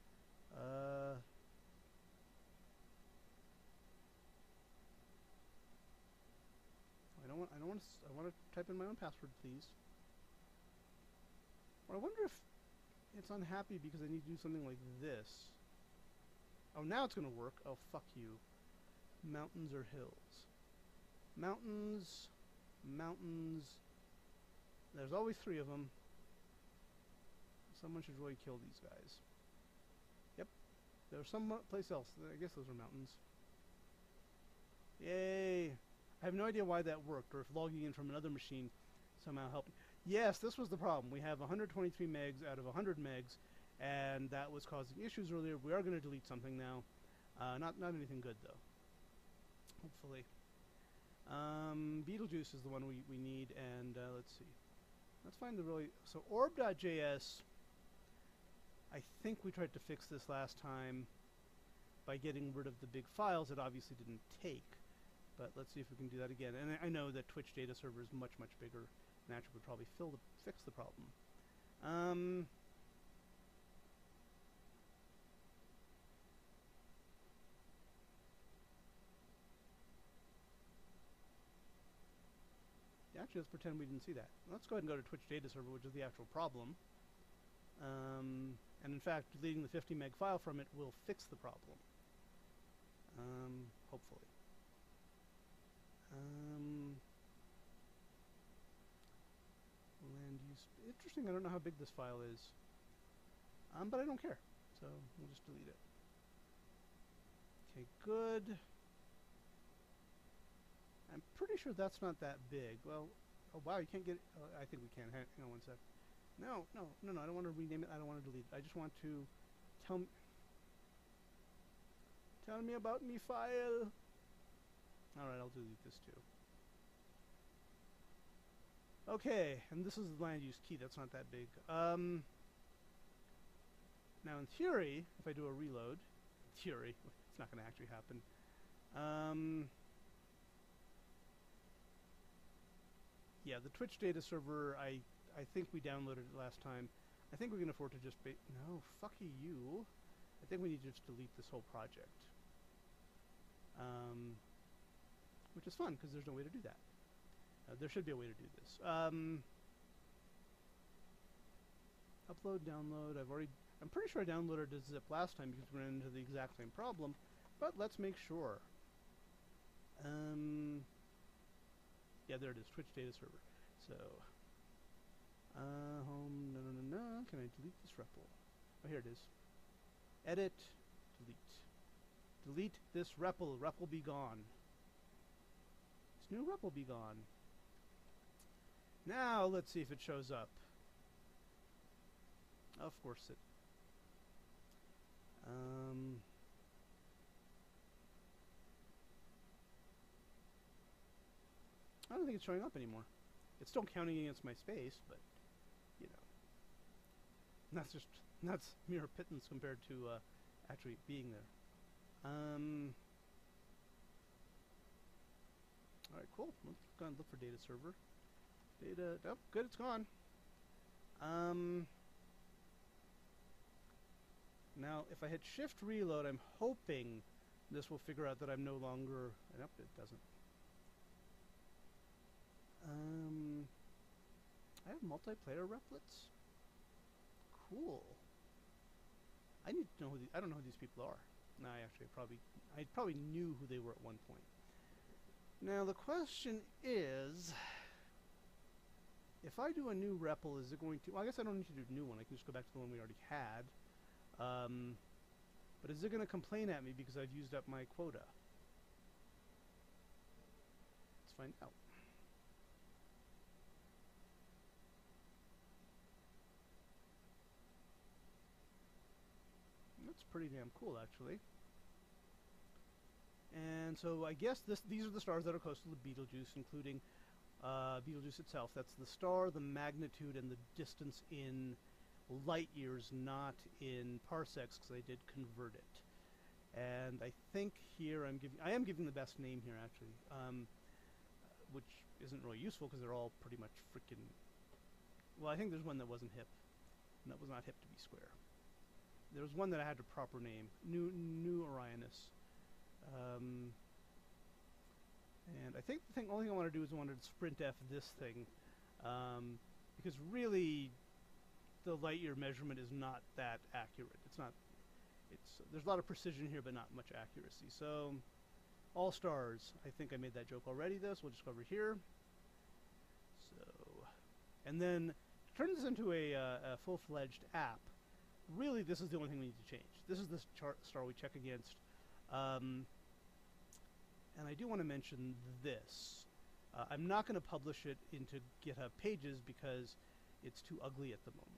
I want to type in my own password, please. Or I wonder if it's unhappy because I need to do something like this. Oh, now it's going to work. Oh, fuck you. Mountains or hills? Mountains. Mountains. There's always three of them. Someone should really kill these guys. Yep. There's some place else. I guess those are mountains. Yay! I have no idea why that worked, or if logging in from another machine somehow helped. Yes, this was the problem. We have 123 megs out of 100 megs, and that was causing issues earlier. We are going to delete something now. Not anything good, though. Hopefully. Beetlejuice is the one we need, and let's see. Let's find the really... So orb.js, I think we tried to fix this last time by getting rid of the big files. It obviously didn't take. But let's see if we can do that again. And I know that Twitch data server is much, much bigger. And actually would probably fix the problem. Actually, let's pretend we didn't see that. Let's go ahead and go to Twitch data server, which is the actual problem. And in fact, deleting the 50 meg file from it will fix the problem. Hopefully. Land use. Interesting, I don't know how big this file is. But I don't care. So we'll just delete it. Okay, good. I'm pretty sure that's not that big. Well, oh wow, you can't get it. I think we can. Hang on one sec. No, I don't want to rename it. I don't want to delete it. I just want to tell me about me file. Alright, I'll delete this too. Okay, and this is the land use key. That's not that big. Now in theory, if I do a reload, theory, it's not going to actually happen. Yeah, the Twitch data server, I think we downloaded it last time. I think we can afford to just no, fuck you. I think we need to just delete this whole project. Which is fun, because there's no way to do that. There should be a way to do this. Upload, download, I'm pretty sure I downloaded a zip last time because we ran into the exact same problem, but let's make sure. Yeah, there it is, Twitch data server. So, home, no, can I delete this REPL? Oh, here it is. Edit, delete. Delete this REPL, REPL be gone. This new REPL be gone. Now, let's see if it shows up. Of course it. I don't think it's showing up anymore. It's still counting against my space, but, you know. That's mere pittance compared to actually being there. Alright, cool. Let's go and look for data server. Data, oh, good, it's gone. Now, if I hit shift reload, I'm hoping this will figure out that I'm no longer, nope, it doesn't. I have multiplayer replets? Cool. I need to know I don't know who these people are. No, I probably knew who they were at one point. Now the question is, if I do a new REPL, is it going to, well, I guess I don't need to do a new one, I can just go back to the one we already had. But is it going to complain at me because I've used up my quota? Let's find out. That's pretty damn cool, actually. And so I guess these are the stars that are close to the Betelgeuse, including Betelgeuse itself. That's the star, the magnitude, and the distance in light years, not in parsecs, because I did convert it. And I think here I am giving the best name here, actually, which isn't really useful because they're all pretty much freaking. Well, I think there's one that wasn't hip, and that was not hip to be square. There was one that I had a proper name, New Orionis. And I think the only thing I want to do is I want to sprint F this thing, because really the light year measurement is not that accurate. There's a lot of precision here, but not much accuracy. So, all stars. I think I made that joke already, though, so we'll just go over here. So, and then to turn this into a full-fledged app, really this is the only thing we need to change. This is the star we check against. And I do want to mention this. I'm not going to publish it into GitHub Pages because it's too ugly at the moment.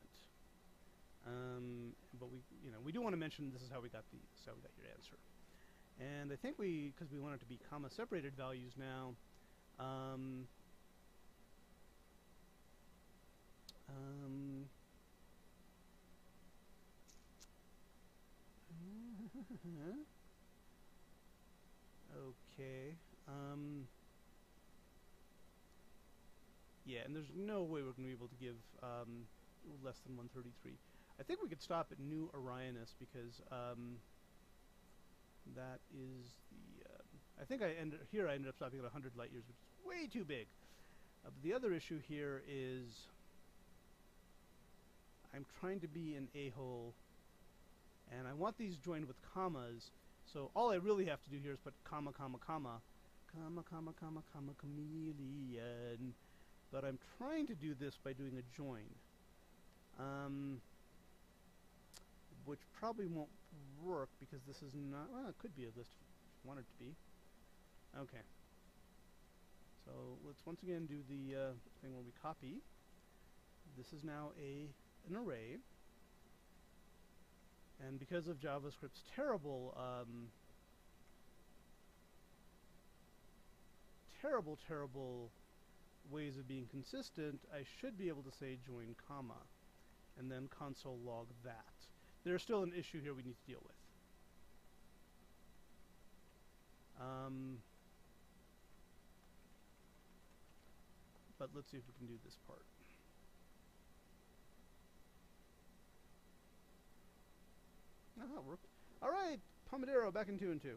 But we do want to mention this is how we got your answer. And I think because we want it to be comma separated values now. Okay. Yeah, and there's no way we're going to be able to give less than 133. I think we could stop at New Orionis because that is the. I think I ended up stopping at 100 light years, which is way too big. But the other issue here is I'm trying to be an a-hole, and I want these joined with commas, so all I really have to do here is put comma, comma, comma, comma, comma, comma, comma, chameleon. But I'm trying to do this by doing a join, which probably won't work because this is not, well, it could be a list if you want it to be. Okay. So let's once again do the thing where we copy. This is now an array. And because of JavaScript's terrible ways of being consistent, I should be able to say join comma and then console log that. There's still an issue here we need to deal with. But let's see if we can do this part. Ah, that worked. All right, Pomodoro back in 2 and 2.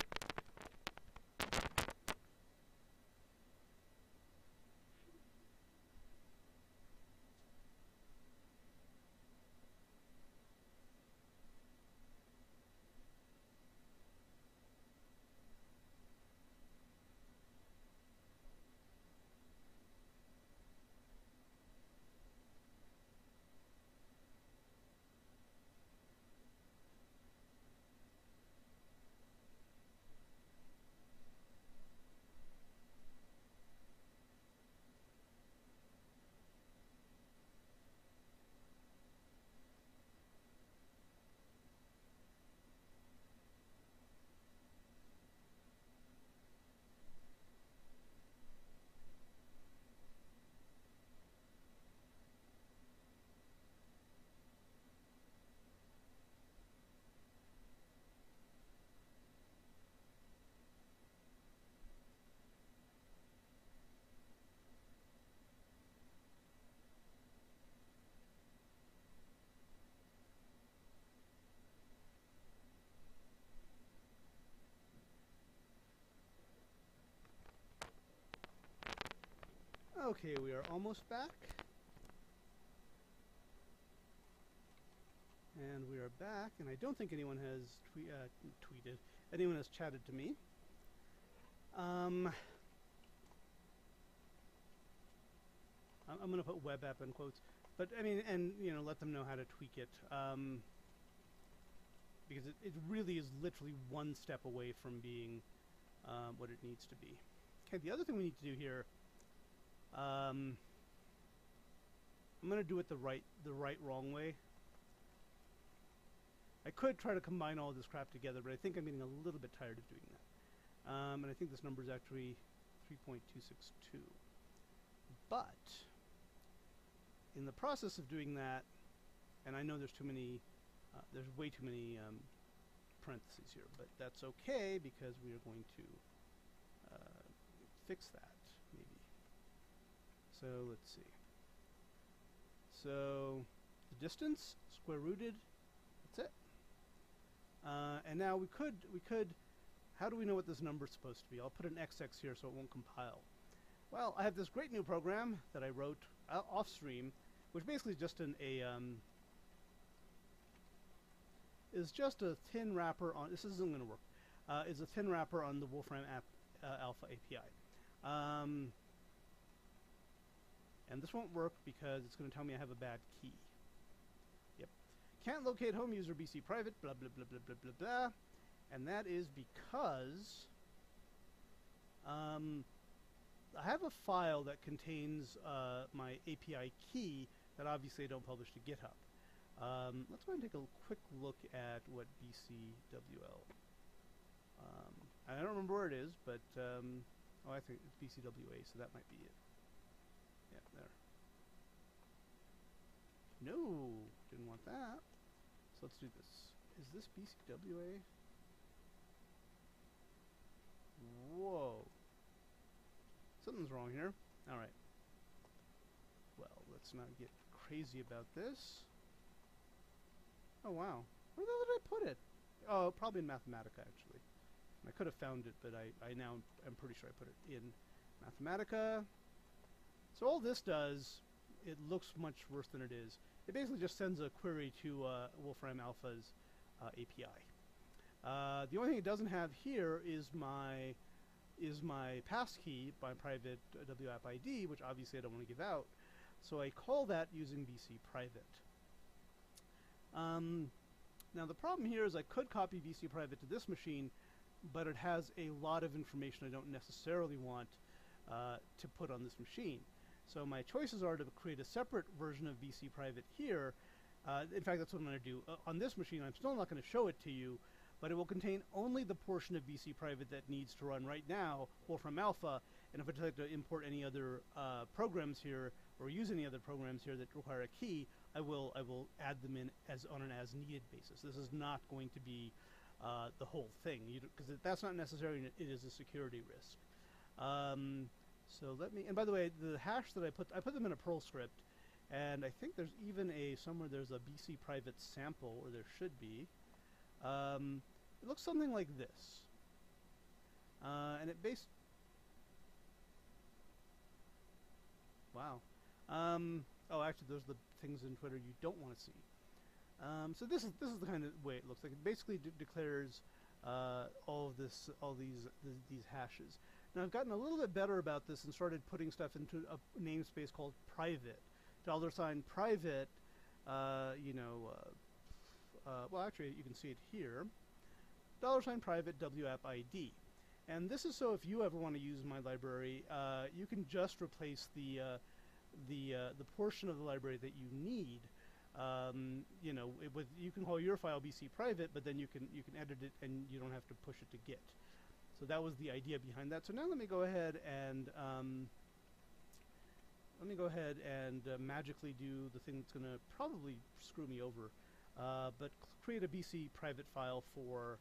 Okay, we are almost back. And we are back, and I don't think anyone has tweeted. Anyone has chatted to me. I'm going to put web app in quotes, but I mean, and you know, let them know how to tweak it, because it really is literally one step away from being what it needs to be. Okay, the other thing we need to do here. I'm going to do it the right wrong way. I could try to combine all this crap together, but I think I'm getting a little bit tired of doing that. And I think this number is actually 3.262. But in the process of doing that, and I know there's too many, there's way too many parentheses here, but that's okay because we are going to fix that. So let's see. So the distance, square rooted, that's it. And now we could, how do we know what this number is supposed to be? I'll put an XX here so it won't compile. Well, I have this great new program that I wrote off stream, which basically is just is just a thin wrapper on, this isn't going to work, is a thin wrapper on the Wolfram Alpha API. And this won't work because it's going to tell me I have a bad key. Yep. Can't locate home user BC private, blah, blah, blah, blah, blah, blah, blah. And that is because I have a file that contains my API key that obviously I don't publish to GitHub. Let's go ahead and take a quick look at what BCWL. I don't remember where it is, but oh, I think it's BCWA, so that might be it. Yeah, there. No, didn't want that. So let's do this. Is this BCWA? Whoa. Something's wrong here. Alright. Well, let's not get crazy about this. Oh, wow. Where the hell did I put it? Oh, probably in Mathematica, actually. I could have found it, but I now I'm pretty sure I put it in Mathematica. So all this does, it looks much worse than it is. It basically just sends a query to Wolfram Alpha's API. The only thing it doesn't have here is my passkey, my private WAP ID, which obviously I don't want to give out. So I call that using BC private. Now the problem here is I could copy BC private to this machine, but it has a lot of information I don't necessarily want to put on this machine. So my choices are to create a separate version of BC private here. In fact, that's what I'm going to do. On this machine, I'm still not going to show it to you, but it will contain only the portion of BC private that needs to run right now, Wolfram Alpha, and if I'd like to import any other programs here, or use any other programs here that require a key, I will add them in on an as-needed basis. This is not going to be the whole thing, because that's not necessarily, it is a security risk. So let me, and by the way, the hash that I put them in a Perl script, and I think there's even somewhere there's a BC private sample, or there should be. It looks something like this. And it wow. Oh, actually, those are the things in Twitter you don't want to see. So this is the kind of way it looks like. It basically declares all these hashes. Now I've gotten a little bit better about this and started putting stuff into a namespace called private. $private. Well, actually, you can see it here. $private WAP ID. And this is so if you ever want to use my library, you can just replace the portion of the library that you need. You can call your file BC private, but then you can edit it and you don't have to push it to Git. So that was the idea behind that. So now let me go ahead and magically do the thing that's going to probably screw me over, but create a BC private file for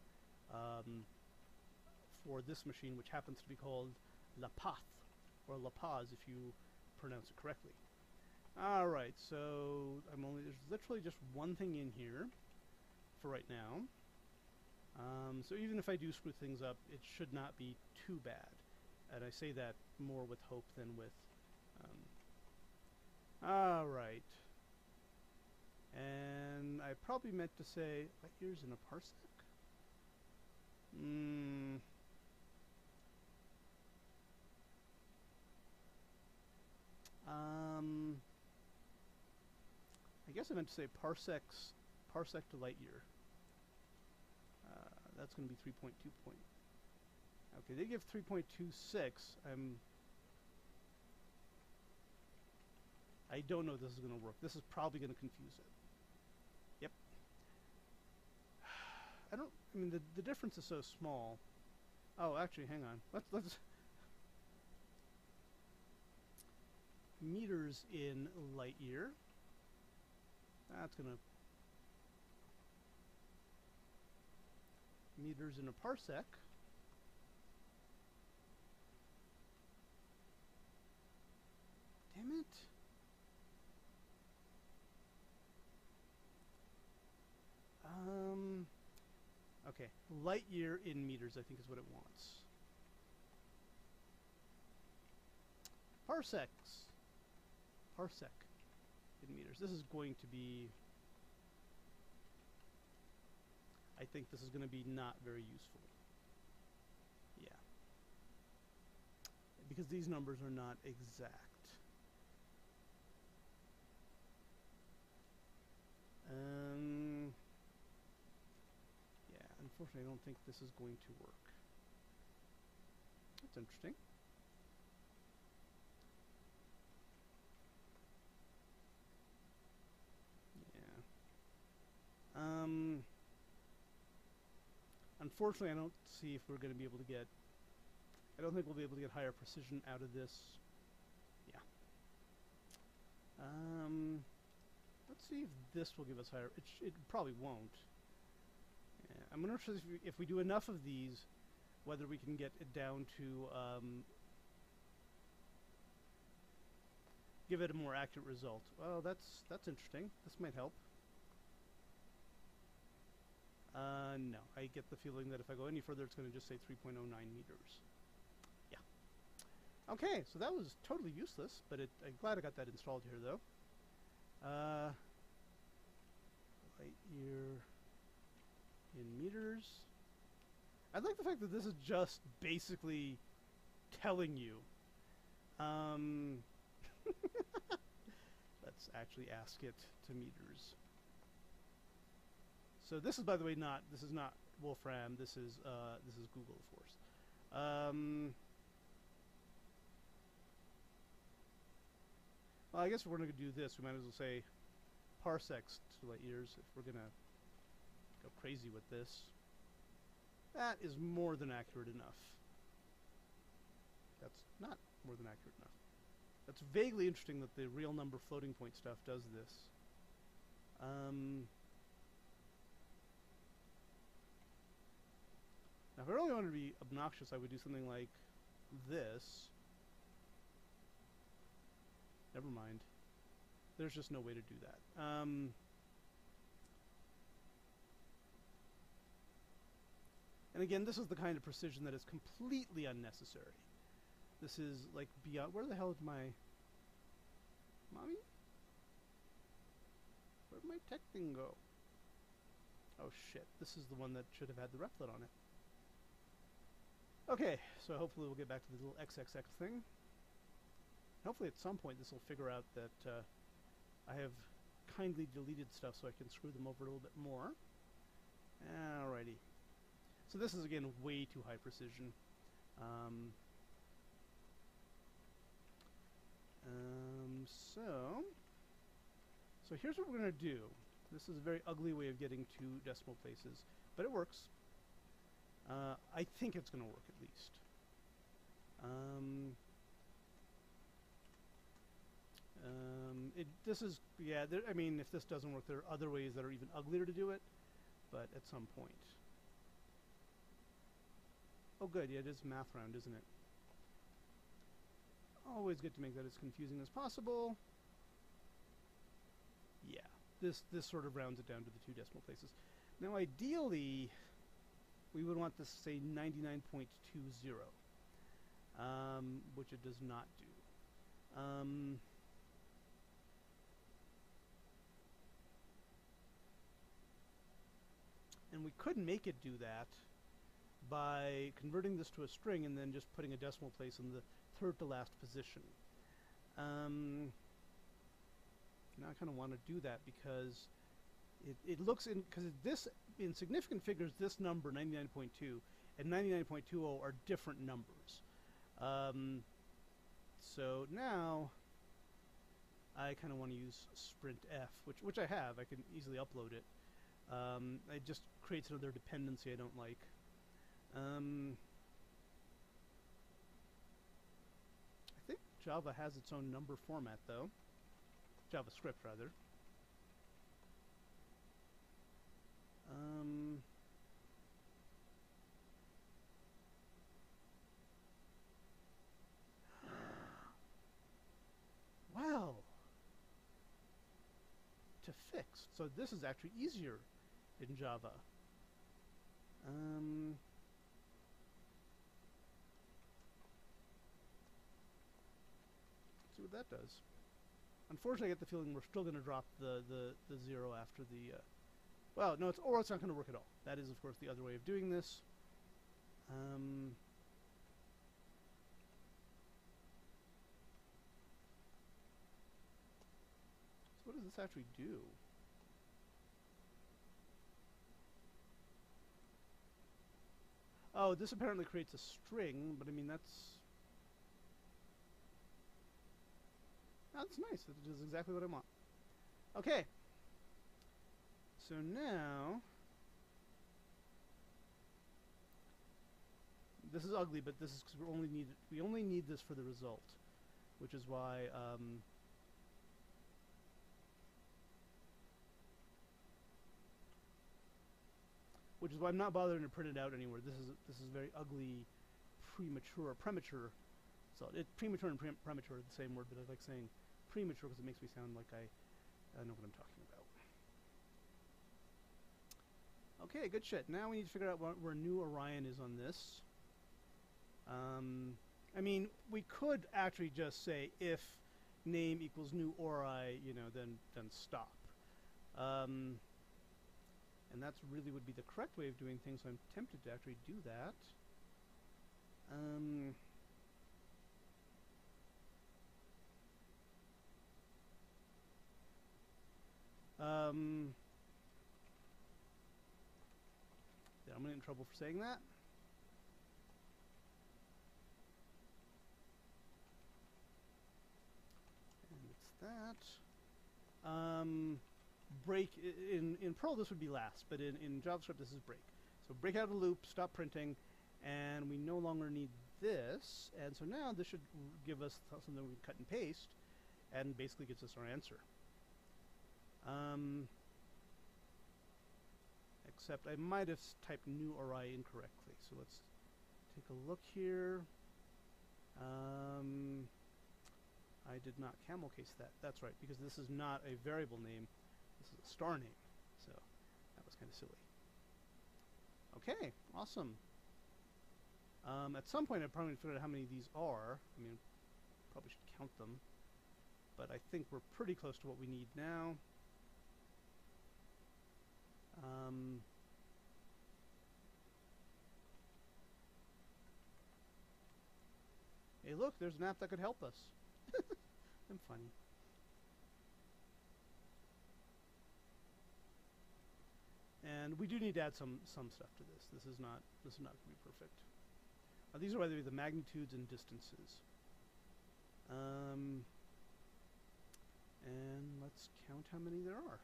this machine, which happens to be called La Paz, or La Paz if you pronounce it correctly. Alright, so there's literally just one thing in here for right now. So even if I do screw things up, it should not be too bad. And I say that more with hope than with... Alright. And I probably meant to say light years in a parsec? I guess I meant to say parsec to light year. That's going to be 3.2 point. Okay, they give 3.26. I don't know if this is going to work. This is probably going to confuse it. Yep. The difference is so small. Oh, actually, hang on. Let's meters in light year. That's gonna meters in a parsec. Damn it. Okay, light year in meters, I think is what it wants. Parsecs. Parsec in meters. This is going to be... I think this is going to be not very useful. Yeah. Because these numbers are not exact. Yeah, unfortunately I don't think this is going to work. That's interesting. Unfortunately, I don't see if we're going to be able to get... I don't think we'll be able to get higher precision out of this. Yeah. Let's see if this will give us higher... It probably won't. Yeah, I'm not sure if we do enough of these, whether we can get it down to... give it a more accurate result. Well, that's interesting. This might help. No, I get the feeling that if I go any further, it's going to just say 3.09 meters. Yeah. Okay, so that was totally useless, but I'm glad I got that installed here, though. I like the fact that this is just basically telling you. Let's actually ask it to meters. So this is, by the way, this is not Wolfram. This is Google, of course. Well, I guess if we're going to do this, we might as well say parsecs to light years if we're going to go crazy with this. That is more than accurate enough. That's not more than accurate enough. That's vaguely interesting that the real number floating point stuff does this. Now, if I really wanted to be obnoxious, I would do something like this. Never mind. There's just no way to do that. And again, this is the kind of precision that is completely unnecessary. This is like beyond. Where the hell did my mommy? Where'd my tech thing go? Oh shit! This is the one that should have had the replit on it. Okay, so hopefully we'll get back to the little XXX thing. Hopefully at some point this will figure out that I have kindly deleted stuff so I can screw them over a little bit more. Alrighty. So this is, again, way too high precision. So here's what we're going to do. This is a very ugly way of getting to decimal places, but it works. I think it's going to work, at least. This is, yeah, I mean, if this doesn't work, there are other ways that are even uglier to do it, but at some point. Oh good, yeah, it is math round, isn't it? Always good to make that as confusing as possible. Yeah, this sort of rounds it down to the 2 decimal places. Now ideally, we would want this to say 99.20, which it does not do. And we could make it do that by converting this to a string and then just putting a decimal place in the third to last position. Now I kind of want to do that because it looks in, because this, in significant figures, this number 99.2 and 99.20 are different numbers. So now I kind of want to use sprint f, which I have. I can easily upload it. It just creates another dependency I don't like. I think Java has its own number format, though. JavaScript, rather. Well, to fix. So this is actually easier in Java. See what that does. Unfortunately, I get the feeling we're still going to drop the 0 after the... well, no, it's not going to work at all. That is, of course, the other way of doing this. So what does this actually do? Oh, this apparently creates a string, but I mean, that's nice. That does exactly what I want. Okay. So now, this is ugly, but this is because we only need this for the result, which is why I'm not bothering to print it out anywhere. This is very ugly, premature. So premature and premature are the same word, but I like saying premature because it makes me sound like I know what I'm talking about. Okay, good shit. Now we need to figure out where new Orion is on this. I mean, we could actually just say if name equals new Ori, you know, then stop. And that's really would be the correct way of doing things, so I'm tempted to actually do that. Yeah, I'm gonna get in trouble for saying that. And it's that. Break in Perl this would be last, but in JavaScript this is break. So break out of the loop, stop printing, and we no longer need this. And so now this should give us something we can cut and paste, and basically gives us our answer. Except I might have typed new RI incorrectly. So let's take a look here. I did not camel case that. That's right, because this is not a variable name. This is a star name. So that was kind of silly. Okay, awesome. At some point I probably figured out how many of these are. I mean, probably should count them. But I think we're pretty close to what we need now. Hey, look, there's an app that could help us. I'm funny. And we do need to add some stuff to this. This is not going to be perfect. These are either the magnitudes and distances. And let's count how many there are.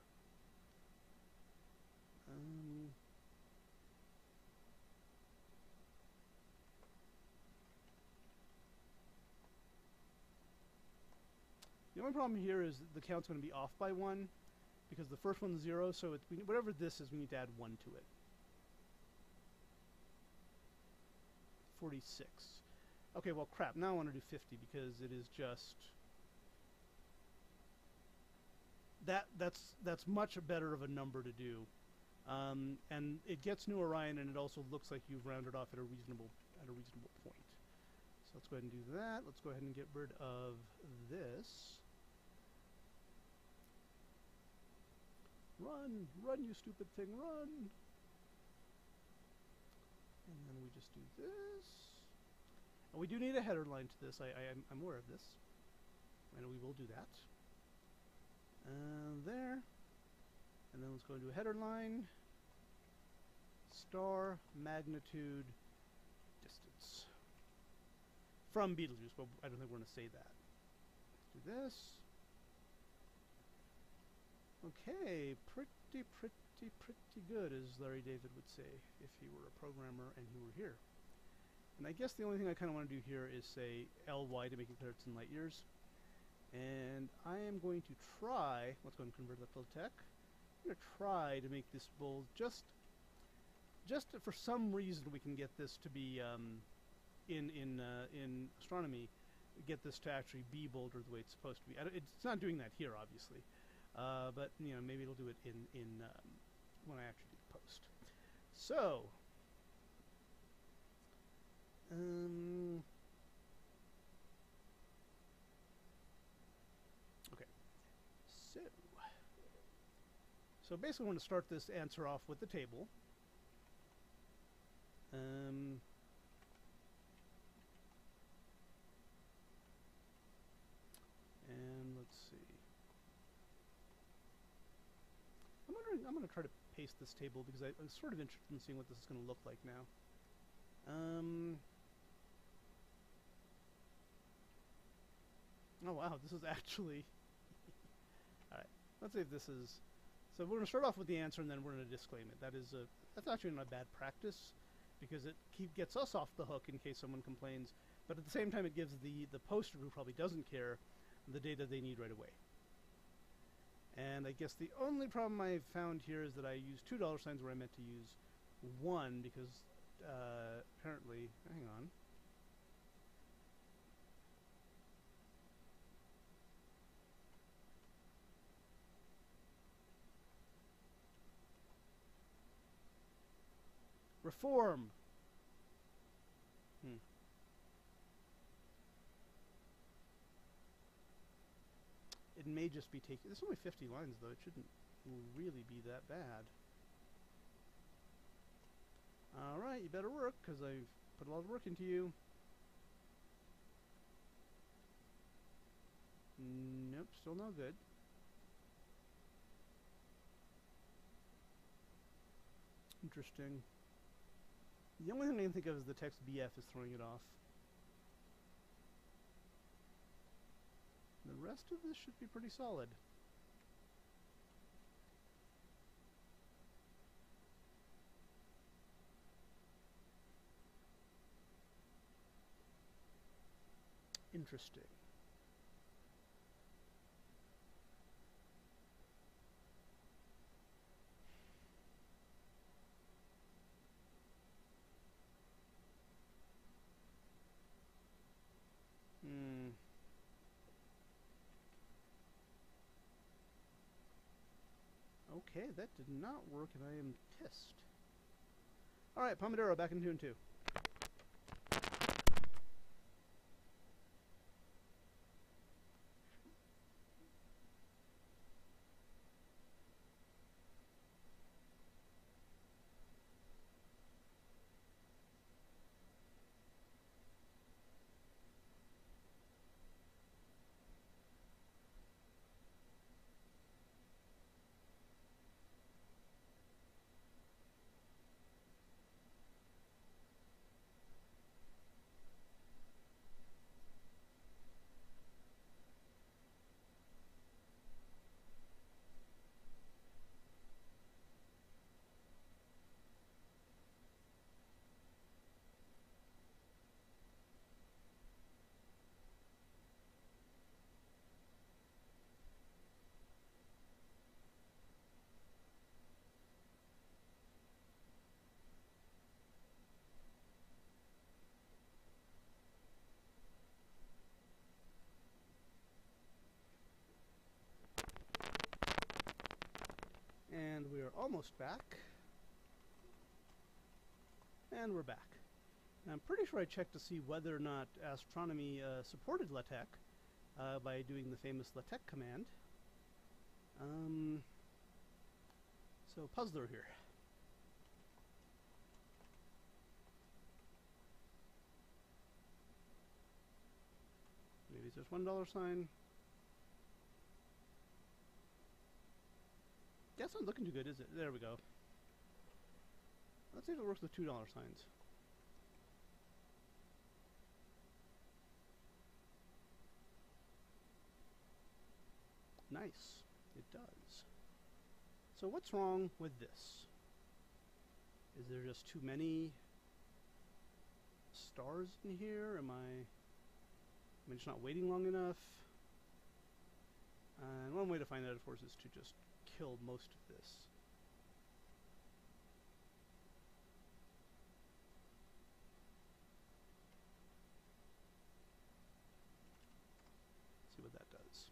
The only problem here is the count's going to be off by 1 because the first one's 0, so it's, whatever this is, we need to add 1 to it. 46. Okay, well, crap. Now I want to do 50 because it is just... That's much better of a number to do. And it gets new Orion, and it also looks like you've rounded off at a reasonable point. So let's go ahead and do that. Let's go ahead and get rid of this. Run! Run, you stupid thing, run! And then we just do this. And we do need a header line to this. I'm aware of this. And we will do that. There. And then let's go into a header line. Star, magnitude, distance. From Beetlejuice, but I don't think we're going to say that. Let's do this. Okay, pretty good, as Larry David would say if he were a programmer and he were here. And I guess the only thing I kind of want to do here is say ly to make it clear it's in light years. And I am going to try, let's go and convert that to tech. I'm going to try to make this bold just for some reason we can get this to be in astronomy, get this to actually be bolder the way it's supposed to be. It's not doing that here, obviously. But you know, maybe it'll do it in when I actually do the post. So, okay. So basically, I want to start this answer off with the table. And let's see. I'm going to try to paste this table because I'm sort of interested in seeing what this is going to look like now. Oh wow, this is actually... Alright, let's see if this is... So we're going to start off with the answer and then we're going to disclaim it. That's actually not a bad practice because it gets us off the hook in case someone complains, but at the same time it gives the poster who probably doesn't care the data they need right away. And I guess the only problem I've found here is that I use $2 signs where I meant to use 1 because apparently, hang on. Reform! It may just be taking... There's only 50 lines, though. It shouldn't really be that bad. Alright, you better work, because I've put a lot of work into you. Nope, still no good. Interesting. The only thing I can think of is the text BF is throwing it off. The rest of this should be pretty solid. Interesting. Okay, that did not work, and I am pissed. Alright, Pomodoro, back in tune 2. And we are almost back. And we're back. And I'm pretty sure I checked to see whether or not astronomy supported LaTeX by doing the famous LaTeX command. So puzzler here. Maybe there's $1 sign. That's not looking too good, is it? There we go. Let's see if it works with $2 signs. Nice. It does. So what's wrong with this? Is there just too many stars in here? Am I just not waiting long enough? And one way to find out, of course, is to just kill most of this. See what that does.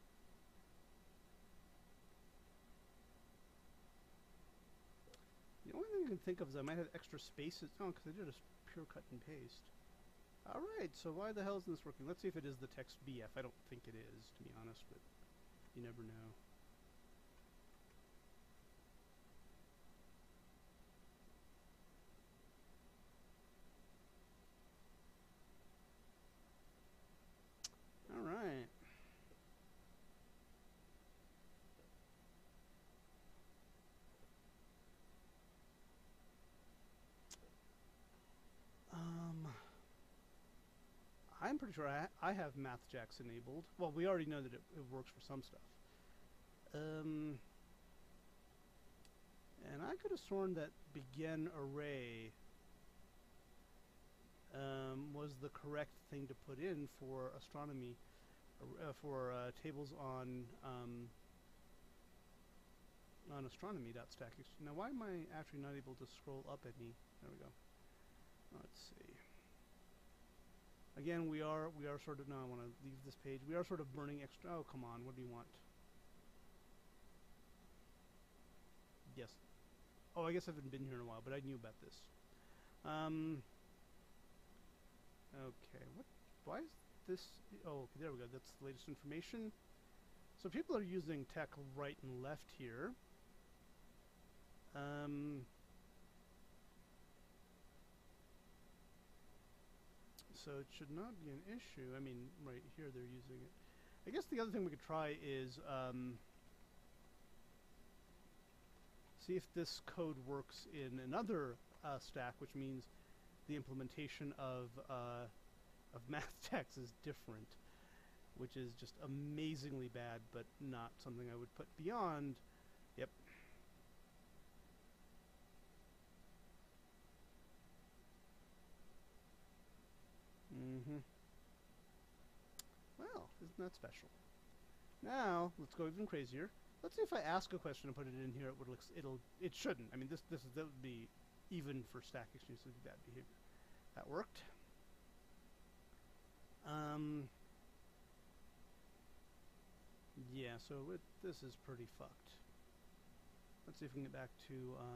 The only thing I can think of is I might have extra spaces. Oh, because I did a pure cut and paste. Alright, so why the hell isn't this working? Let's see if it is the text BF. I don't think it is, to be honest, but you never know. Alright. I'm pretty sure I have MathJax enabled. Well, we already know that it works for some stuff. And I could have sworn that begin array was the correct thing to put in for astronomy, for tables on astronomy.stack. Now, why am I actually not able to scroll up any? There we go. Let's see. Again, we are sort of, no, I want to leave this page. We are sort of burning extra, oh, come on, what do you want? Yes. Oh, I guess I haven't been here in a while, but I knew about this. Okay, why is this, oh, okay, there we go, that's the latest information. So people are using tech right and left here. so it should not be an issue. I mean, right here they're using it. I guess the other thing we could try is see if this code works in another stack, which means the implementation of math text is different, which is just amazingly bad, but not something I would put beyond. Yep. Well, isn't that special? Now, let's go even crazier. Let's see if I ask a question and put it in here, it shouldn't. I mean, that would be, even for stack exchange, would be bad behavior. That worked. Yeah, so this is pretty fucked. Let's see if we can get back to,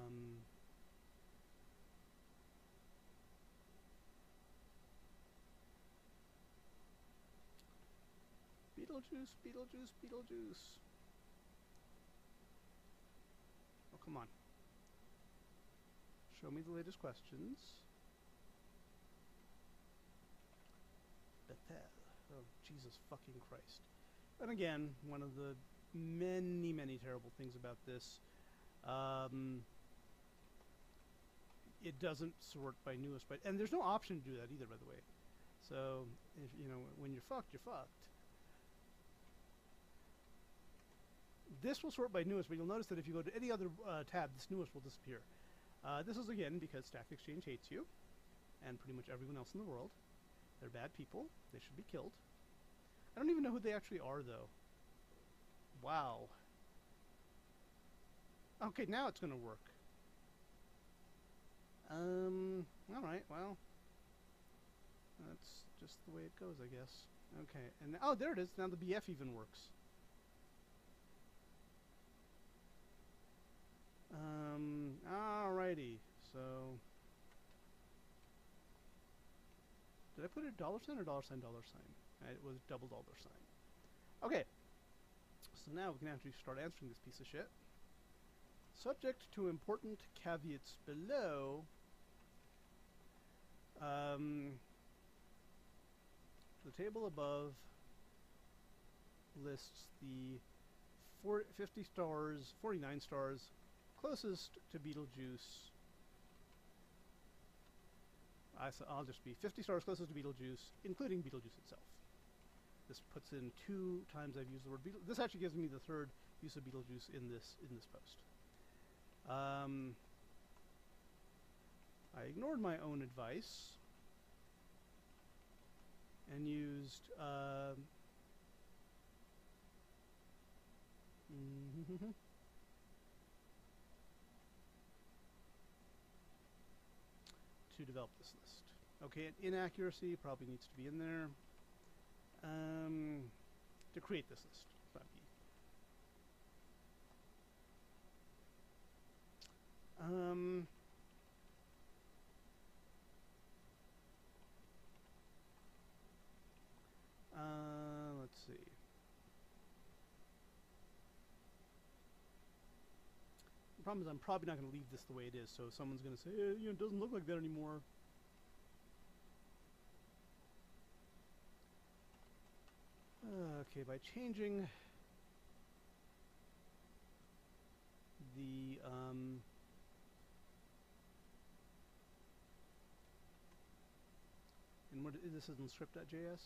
Beetlejuice, Beetlejuice, Beetlejuice. Oh, come on. Show me the latest questions. Bethel. Oh, Jesus fucking Christ. And again, one of the many, many terrible things about this, it doesn't sort by newest byte. And there's no option to do that either, by the way. So, if, you know, when you're fucked, you're fucked. This will sort by newest, but you'll notice that if you go to any other tab, this newest will disappear. This is, again, because Stack Exchange hates you, and pretty much everyone else in the world. They're bad people. They should be killed. I don't even know who they actually are, though. Wow. Okay, now it's going to work. Alright, well. That's just the way it goes, I guess. Okay, and oh, there it is. Now the BF even works. Alrighty, so did I put a $$ or $$? It was $$. Okay, so now we can actually start answering this piece of shit. Subject to important caveats below. The table above lists the 50 stars, 49 stars closest to Beetlejuice. I'll just be 50 stars closest to Beetlejuice, including Beetlejuice itself. This puts in 2 times I've used the word Beetlejuice. This actually gives me the 3rd use of Beetlejuice in this post. I ignored my own advice and used to develop this list. Okay, inaccuracy probably needs to be in there. To create this list. Let's see. The problem is I'm probably not going to leave this the way it is, so someone's going to say, you know, it doesn't look like that anymore. Okay, by changing the and what this is in script.js.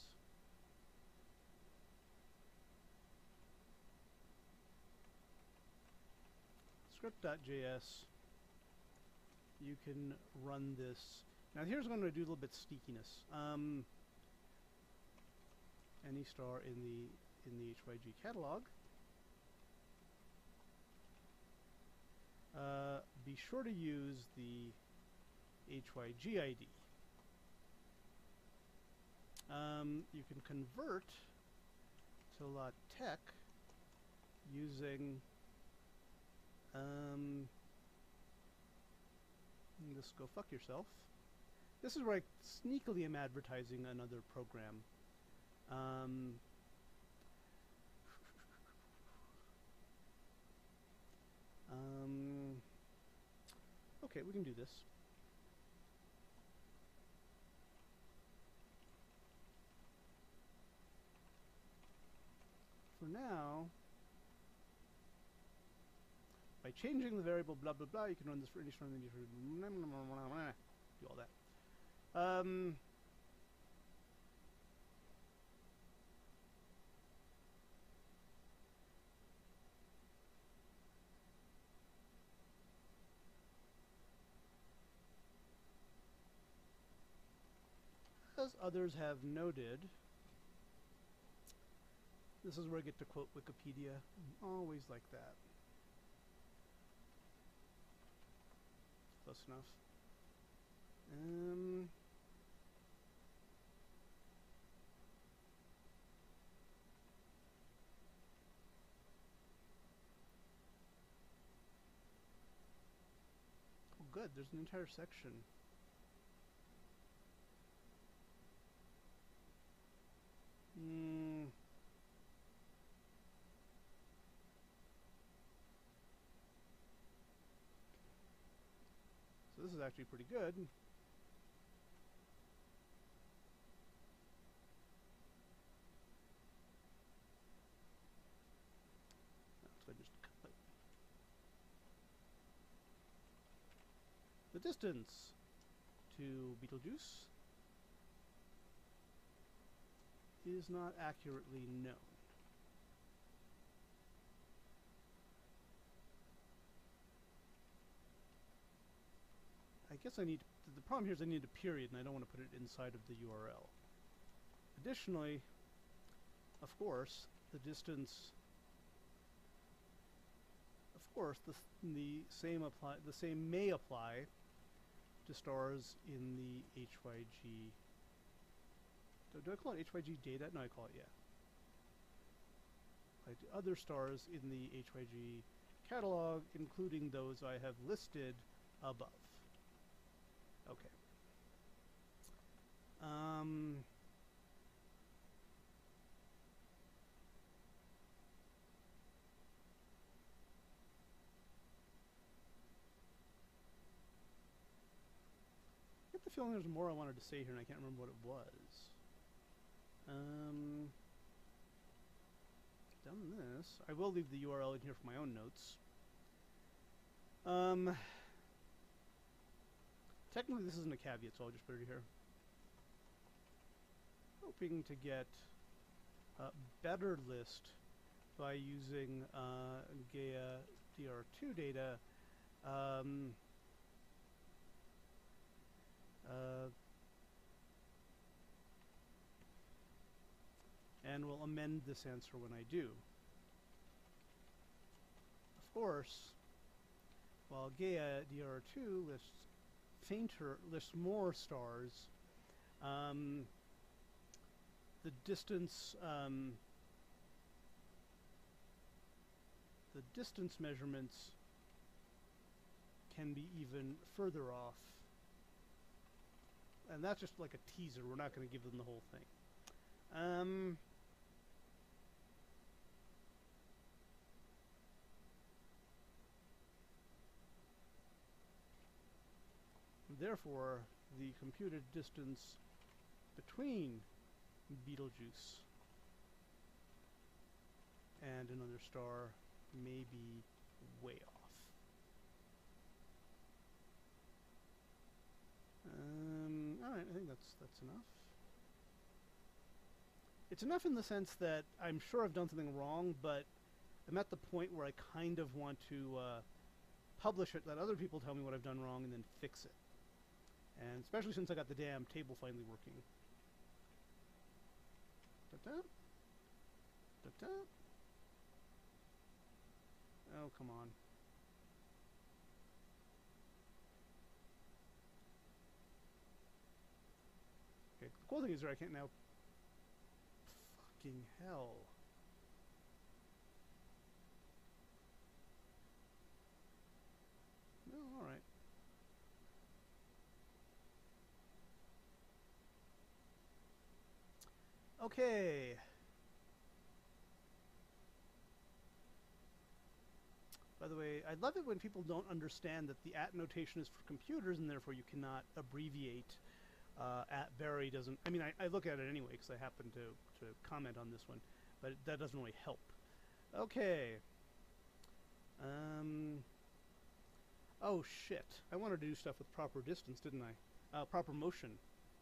Script.js, you can run this. Now here's what I'm going to do, a little bit sneakiness. Any star in the HYG catalog. Be sure to use the HYG ID. You can convert to LaTeX using just go fuck yourself. This is where I sneakily am advertising another program. Okay, we can do this. By changing the variable blah blah blah, you can run this for any string, then you do all that. As others have noted, this is where I get to quote Wikipedia. I'm always like that. Close enough. Oh, good. There's an entire section. So this is actually pretty good. So I just cut the distance to Betelgeuse is not accurately known. I guess I need, the problem here is I need a period and I don't want to put it inside of the URL. Additionally, of course, the distance, the same may apply to stars in the HYG. Do I call it HYG data? No, I call it, yeah. Like other stars in the HYG catalog, including those I have listed above. Okay. I get the feeling there's more I wanted to say here and I can't remember what it was. Done this. I will leave the URL in here for my own notes. Technically this isn't a caveat, so I'll just put it here. Hoping to get a better list by using Gaia DR2 data. And we'll amend this answer when I do. Of course, while Gaia DR2 lists more stars, the distance measurements can be even further off. And that's just like a teaser. We're not going to give them the whole thing. Therefore, the computed distance between Betelgeuse and another star may be way off. Alright, I think that's enough. It's enough in the sense that I'm sure I've done something wrong, but I'm at the point where I kind of want to publish it, let other people tell me what I've done wrong, and then fix it. And especially since I got the damn table finally working. Da-da. Da-da. Oh, come on. Okay, the cool thing is that I can't now... Fucking hell. No, alright. Okay. By the way, I love it when people don't understand that the at notation is for computers and therefore you cannot abbreviate. At vary doesn't... I mean, I look at it anyway because I happen to comment on this one, but that doesn't really help. Okay. Oh shit! I wanted to do stuff with proper distance, didn't I? Proper motion.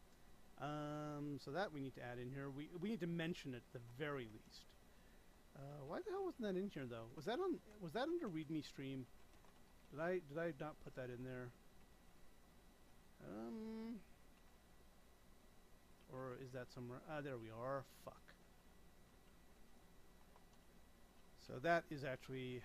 So that we need to add in here. We need to mention it at the very least. Why the hell wasn't that in here though? Was that under README stream? Did I not put that in there? Or is that somewhere? Ah, there we are. Fuck. So that is actually.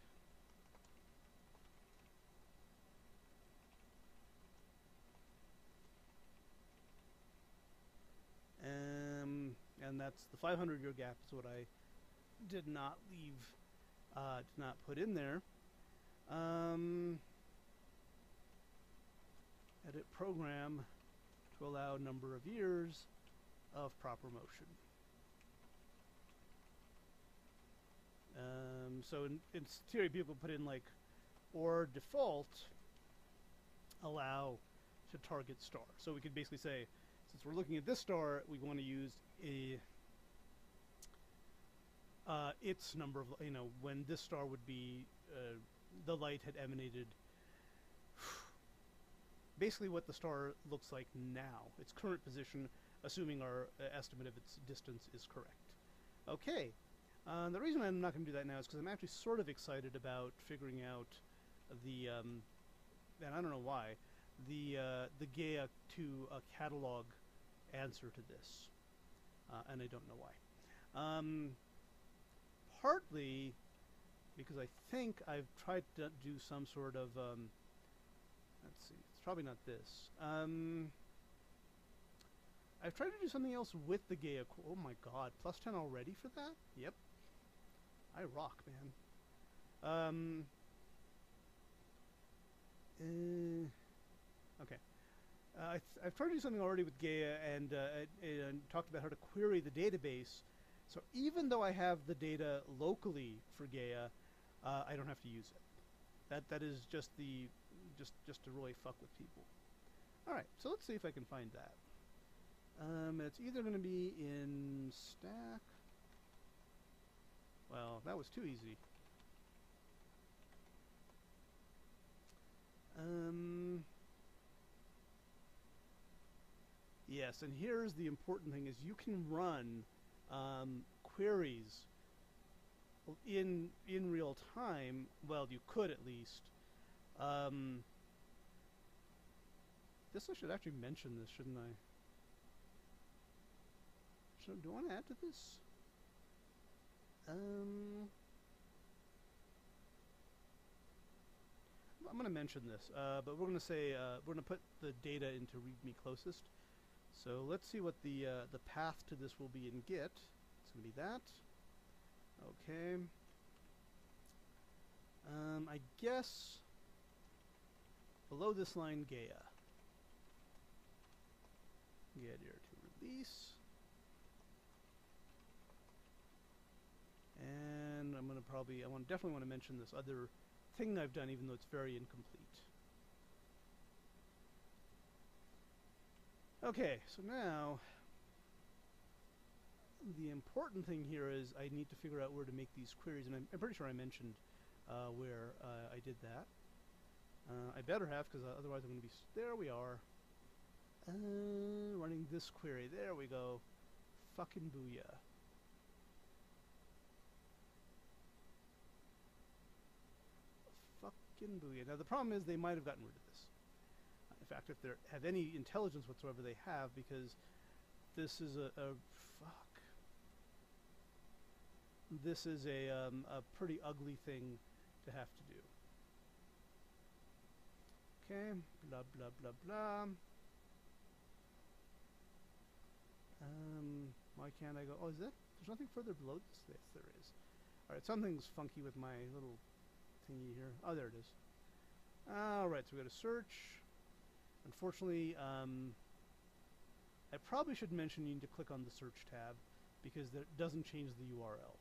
And that's the 500-year gap is what I did not leave, did not put in there. Edit program to allow number of years of proper motion. So in theory, people put in like, or default allow to target star. So we could basically say, since we're looking at this star, we want to use its number of, when this star would be, the light had emanated. Basically what the star looks like now, its current position, assuming our estimate of its distance is correct. Okay, the reason I'm not going to do that now is because I'm actually sort of excited about figuring out the, and I don't know why, the Gaia to catalog answer to this, and I don't know why. Partly because I think I've tried to do some sort of, let's see, it's probably not this. I've tried to do something else with the Gaia. Oh my god, plus 10 already for that? Yep. I rock, man. Okay. I've tried to do something already with Gaia and talked about how to query the database. So even though I have the data locally for Gaia, I don't have to use it. That is just just to really fuck with people. All right, so let's see if I can find that. It's either going to be in stack. Well, that was too easy. Yes, and here's the important thing: is you can run queries in real time. Well, you could at least. This I should actually mention this, shouldn't I? Do I want to add to this? I'm going to mention this, but we're going to say we're going to put the data into README closest. So let's see what the path to this will be in Git. It's going to be that. Okay. I guess below this line, Gaia. Get here to release. And I'm going to probably, definitely want to mention this other thing I've done, even though it's very incomplete. Okay, so now the important thing here is I need to figure out where to make these queries, and I'm pretty sure I mentioned where I did that. I better have, because otherwise I'm going to be... There we are. Running this query. There we go. Fucking booyah. Fucking booyah. Now the problem is they might have gotten rid of this. In fact, if they have any intelligence whatsoever, they have, because this is a fuck. This is a pretty ugly thing to have to do. Okay, blah blah blah blah. Why can't I go? Oh, is that? There's nothing further below this. Yes, there is. All right, something's funky with my little thingy here. Oh, there it is. All right, so we go to search. Unfortunately, I probably should mention you need to click on the search tab because that doesn't change the URL.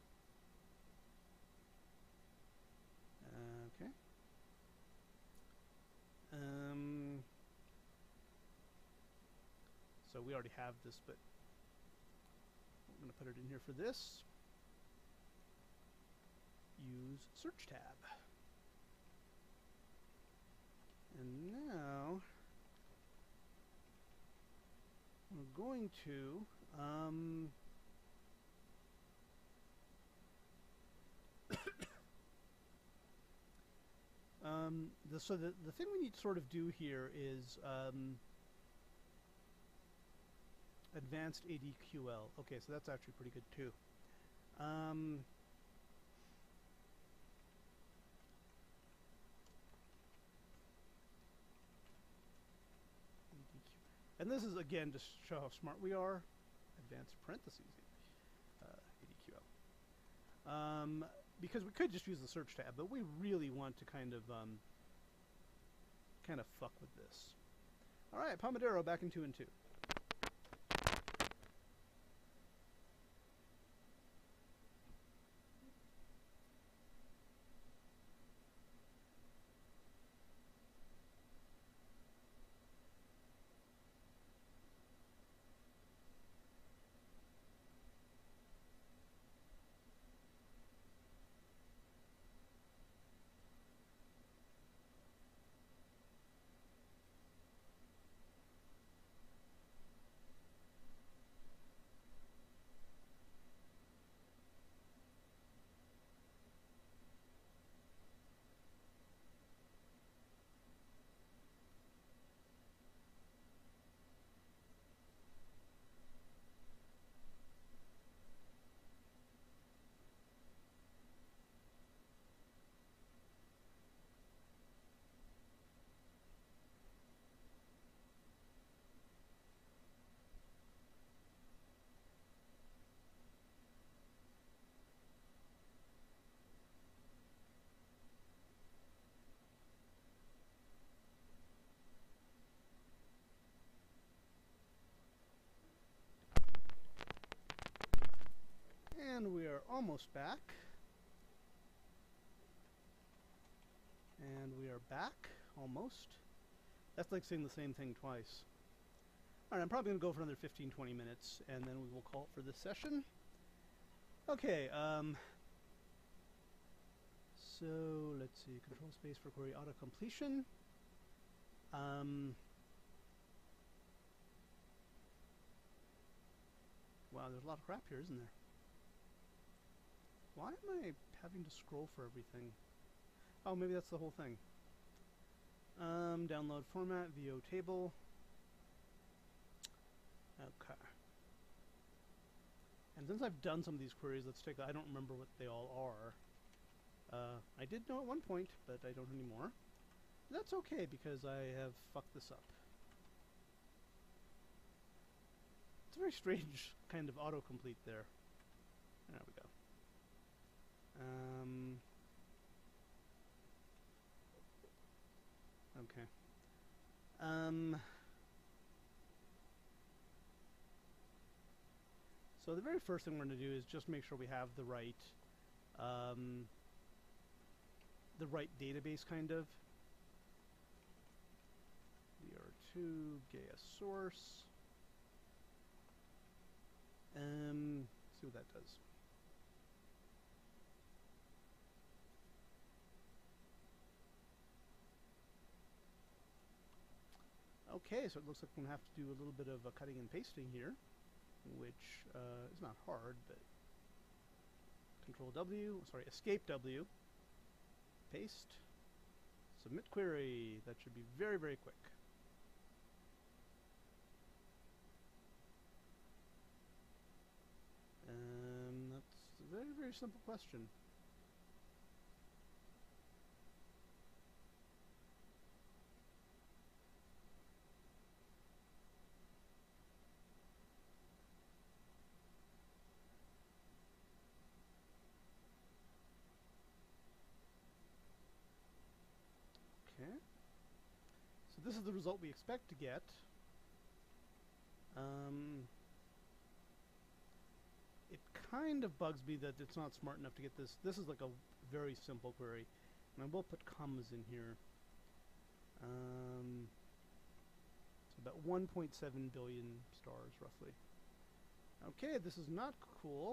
Okay. So we already have this, but I'm going to put it in here for this. Use search tab. And now we're going to so the thing we need to sort of do here is advanced ADQL. Okay, so that's actually pretty good too. And this is, again, just to show how smart we are. Advanced parentheses, ADQL. Because we could just use the search tab, but we really want to kind of fuck with this. All right, Pomodoro back in 2 and 2. And we are almost back. And we are back, almost. That's like saying the same thing twice. Alright, I'm probably going to go for another 15-20 minutes, and then we will call it for this session. Okay, so let's see, control space for query auto-completion. Wow, there's a lot of crap here, isn't there? Why am I having to scroll for everything? Oh, maybe that's the whole thing. Download format, VO table. Okay. And since I've done some of these queries, let's take, I don't remember what they all are. I did know at one point, but I don't anymore. That's okay, because I have fucked this up. It's a very strange kind of autocomplete there. There we go. Okay. So the very first thing we're going to do is just make sure we have the right database, kind of. VR2, GAIA source. See what that does. Okay, so it looks like we're going to have to do a little bit of cutting and pasting here, which is not hard, but escape W, paste, submit query. That should be very, very quick. That's a very, very simple question. Okay. So this is the result we expect to get. It kind of bugs me that it's not smart enough to get this. This is like a very simple query. And I will put commas in here. It's about 1.7 billion stars, roughly. Okay, this is not cool.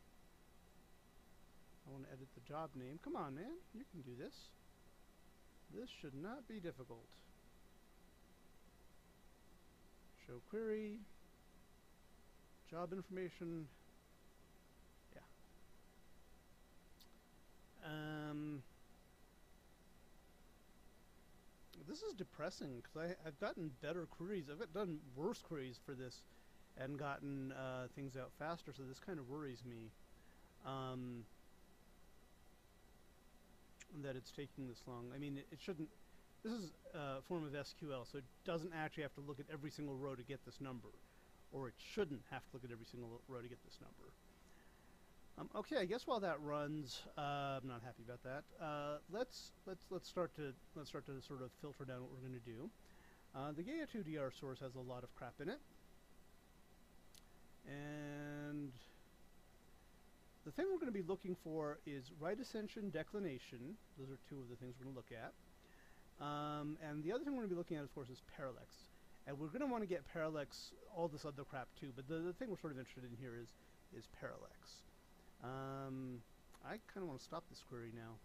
I want to edit the job name. Come on, man. You can do this. This should not be difficult. Show query. Job information. Yeah. This is depressing because I've gotten better queries. I've done worse queries for this and gotten things out faster, so this kind of worries me that it's taking this long. I mean, it shouldn't. This is a form of SQL, so it doesn't actually have to look at every single row to get this number, or it shouldn't have to look at every single row to get this number. Okay, I guess while that runs, I'm not happy about that. Let's start to sort of filter down what we're going to do. The Gaia2DR source has a lot of crap in it, and the thing we're going to be looking for is right ascension, declination. Those are two of the things we're going to look at. And the other thing we're going to be looking at, of course, is parallax. And we're going to want to get parallax, all this other crap too. But the thing we're sort of interested in here is parallax. I kind of want to stop this query now.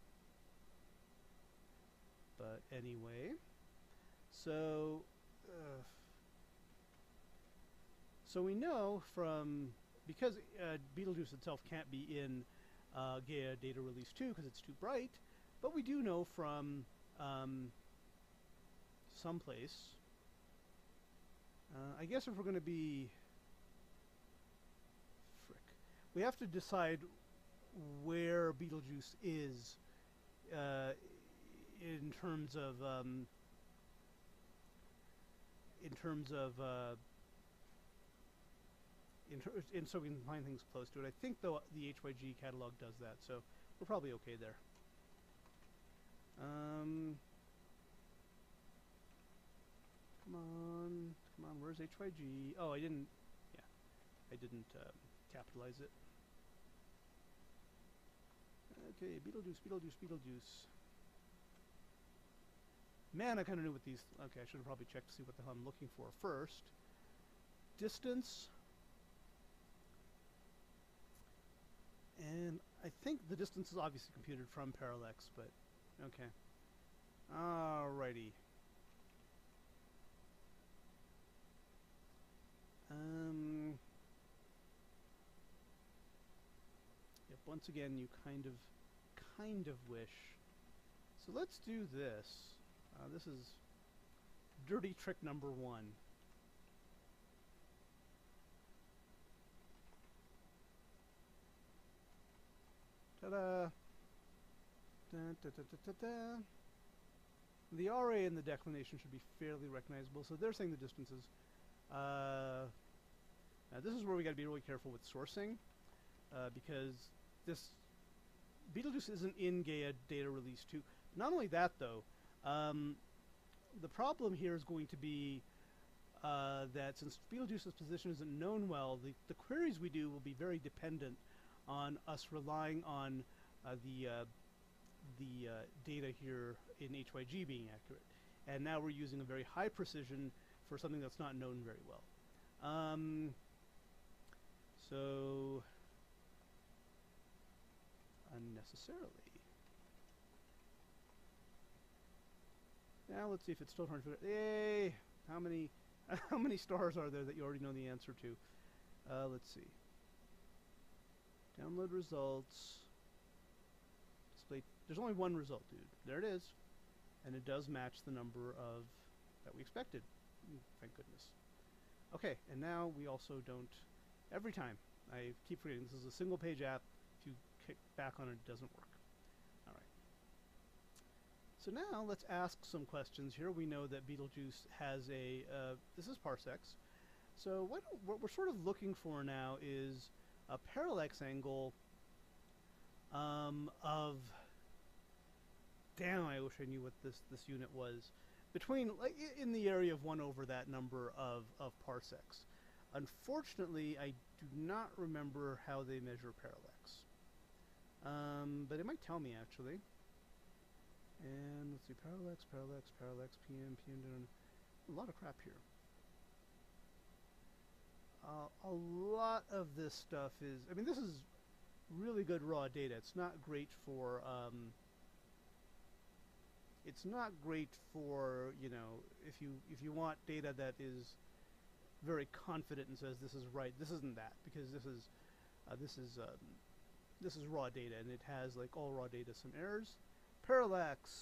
But anyway, so we know from, because Betelgeuse itself can't be in Gaia Data Release 2 because it's too bright, but we do know from someplace, I guess if we're going to be, we have to decide where Betelgeuse is in terms of so we can find things close to it. I think though the HYG catalog does that, so we're probably okay there. Come on, where's HYG? Oh, I didn't capitalize it. Okay, Betelgeuse. Man, I kind of knew what these... Okay, I should have probably checked to see what the hell I'm looking for first. Distance. And I think the distance is obviously computed from parallax, but... Okay. Alrighty. Yep, once again, you kind of wish. So let's do this. This is dirty trick number 1. Ta-da! Da-da-da-da-da-da. The RA and the declination should be fairly recognizable. So they're saying the distances. Now this is where we got to be really careful with sourcing, because this Betelgeuse isn't in Gaia Data Release 2. Not only that, though, the problem here is going to be that since Betelgeuse's position isn't known well, the queries we do will be very dependent on us relying on the data here in HYG being accurate. And now we're using a very high precision for something that's not known very well. So unnecessarily. Now let's see if it's still trying to figure out. Yay! How many stars are there that you already know the answer to? Let's see. Download results. Display. There's only one result, dude. There it is, and it does match the number of that we expected. Thank goodness. Okay, and now we also don't. Every time I keep forgetting this is a single page app. If you kick back on it, it doesn't work. All right. So now let's ask some questions here. We know that Betelgeuse has a. This is parsecs. So what we're sort of looking for now is a parallax angle of. Damn! I wish I knew what this unit was. Between, like, in the area of 1 over that number of parsecs. Unfortunately, I do not remember how they measure parallax. But it might tell me, actually. And let's see, parallax, PM, a lot of crap here. A lot of this stuff is, I mean, this is really good raw data. It's not great for, it's not great for, you know, if you want data that is very confident and says this is right. This isn't that, because this is raw data, and it has, like all raw data, some errors. Parallax.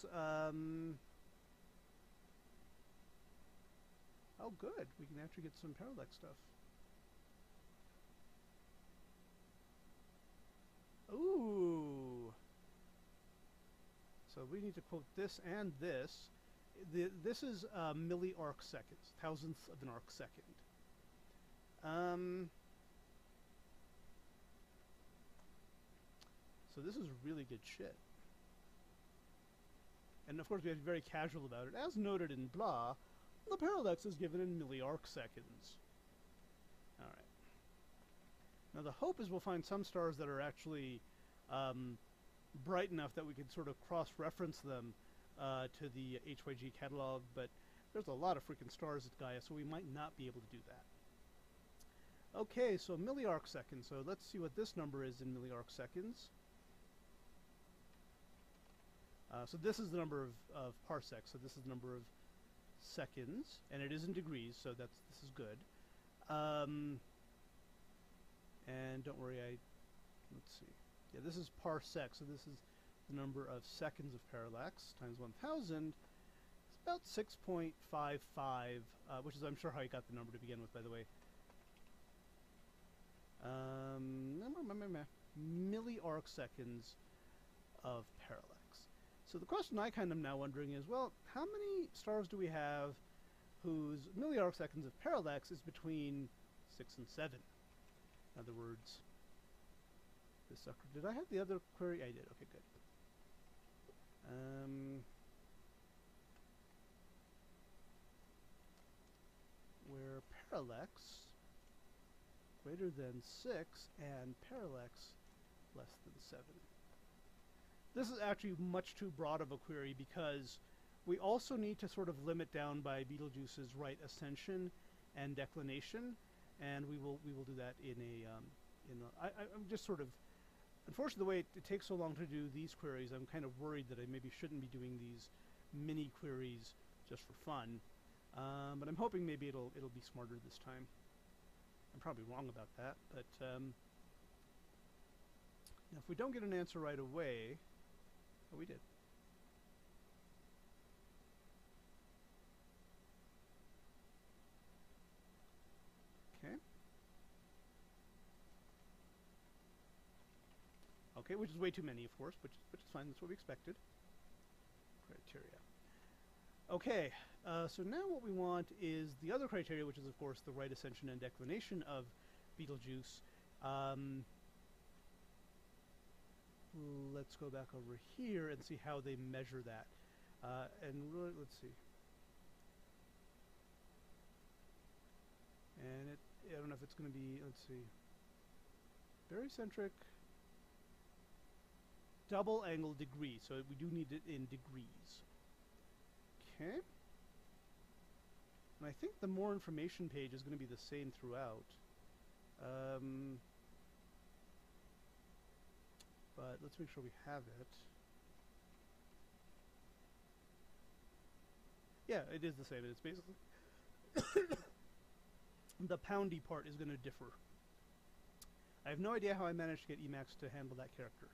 Oh, good. We can actually get some parallax stuff. Ooh. So we need to quote this and this. This is milli-arc seconds, thousandth of an arc second. So this is really good shit. And of course we have to be very casual about it. As noted in blah, the parallax is given in milli-arc seconds. Alright. Now the hope is we'll find some stars that are actually bright enough that we could sort of cross-reference them to the HYG catalog, but there's a lot of freaking stars at Gaia, so we might not be able to do that. Okay, so milli-arc seconds. So let's see what this number is in milli-arc seconds. So this is the number of parsecs, so this is the number of seconds, and it is in degrees, so this is good. And don't worry, let's see. Yeah, this is parsec, so this is the number of seconds of parallax times 1,000. It's about 6.55, which is, I'm sure, how you got the number to begin with, by the way. Milli-arc seconds of parallax. So the question I kind of now wondering is, well, how many stars do we have whose milli-arc seconds of parallax is between 6 and 7? In other words, this sucker. Did I have the other query? I did. Okay, good. Where parallax greater than 6 and parallax less than 7. This is actually much too broad of a query, because we also need to sort of limit down by Betelgeuse's right ascension and declination, and we will do that in a I'm just sort of, unfortunately, the way it takes so long to do these queries, I'm kind of worried that I maybe shouldn't be doing these mini queries just for fun, but I'm hoping maybe it'll be smarter this time. I'm probably wrong about that, but now if we don't get an answer right away. Oh, we did. Okay. Okay, which is way too many, of course, which is fine. That's what we expected. Criteria. Okay, so now what we want is the other criteria, which is, of course, the right ascension and declination of Betelgeuse. Let's go back over here and see how they measure that. And really, let's see. And I don't know if it's going to be, let's see, barycentric double angle degree. So we do need it in degrees. Okay. And I think the more information page is going to be the same throughout. But let's make sure we have it. Yeah, it is the same. It's basically the poundy part is going to differ. I have no idea how I managed to get Emacs to handle that character.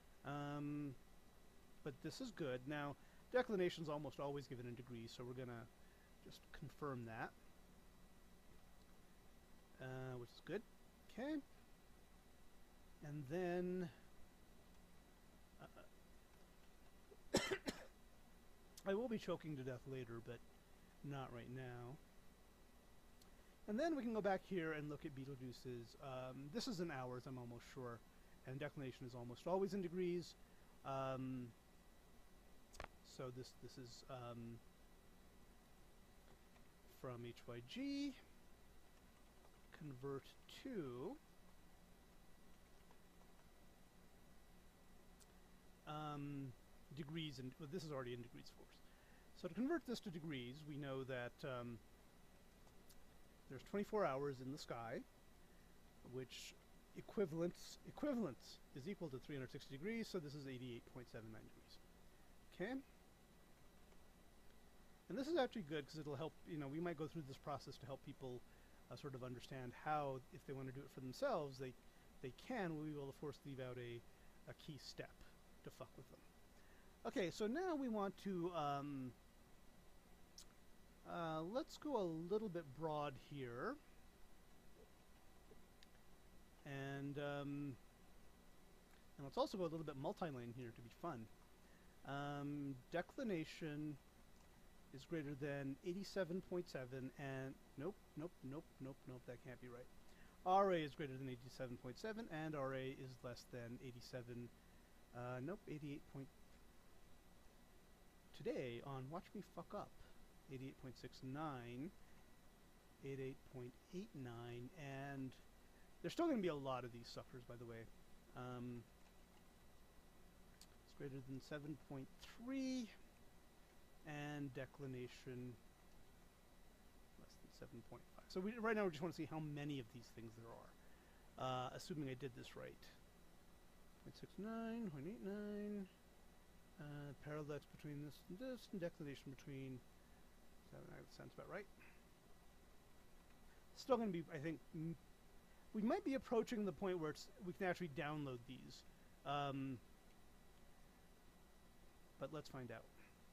But this is good. Now, declination is almost always given in degrees, so we're going to just confirm that. Which is good. Okay. And then I will be choking to death later, but not right now. And then we can go back here and look at Betelgeuse's. This is in hours, I'm almost sure, and declination is almost always in degrees. So this is from HYG. Convert to degrees, and well, this is already in degrees, of course. So to convert this to degrees, we know that there's 24 hours in the sky, which equivalence is equal to 360 degrees, so this is 88.79 degrees. Okay. And this is actually good because it'll help, we might go through this process to help people sort of understand how, if they want to do it for themselves, they can. We will, of course, leave out a key step to fuck with them. Okay, so now we want to, let's go a little bit broad here. And let's also go a little bit multi-lane here to be fun. Declination is greater than 87.7, and nope, that can't be right. RA is greater than 87.7, and RA is less than 87, 88 point... Today on Watch Me Fuck Up, 88.69, 88.89, and there's still going to be a lot of these suckers, by the way. It's greater than 7.3, and declination less than 7.5. So right now we just want to see how many of these things there are, assuming I did this right. 0.69, 0.89, parallax between this and this, and declination between 7. That sounds about right. Still going to be, I think, we might be approaching the point where we can actually download these. But let's find out.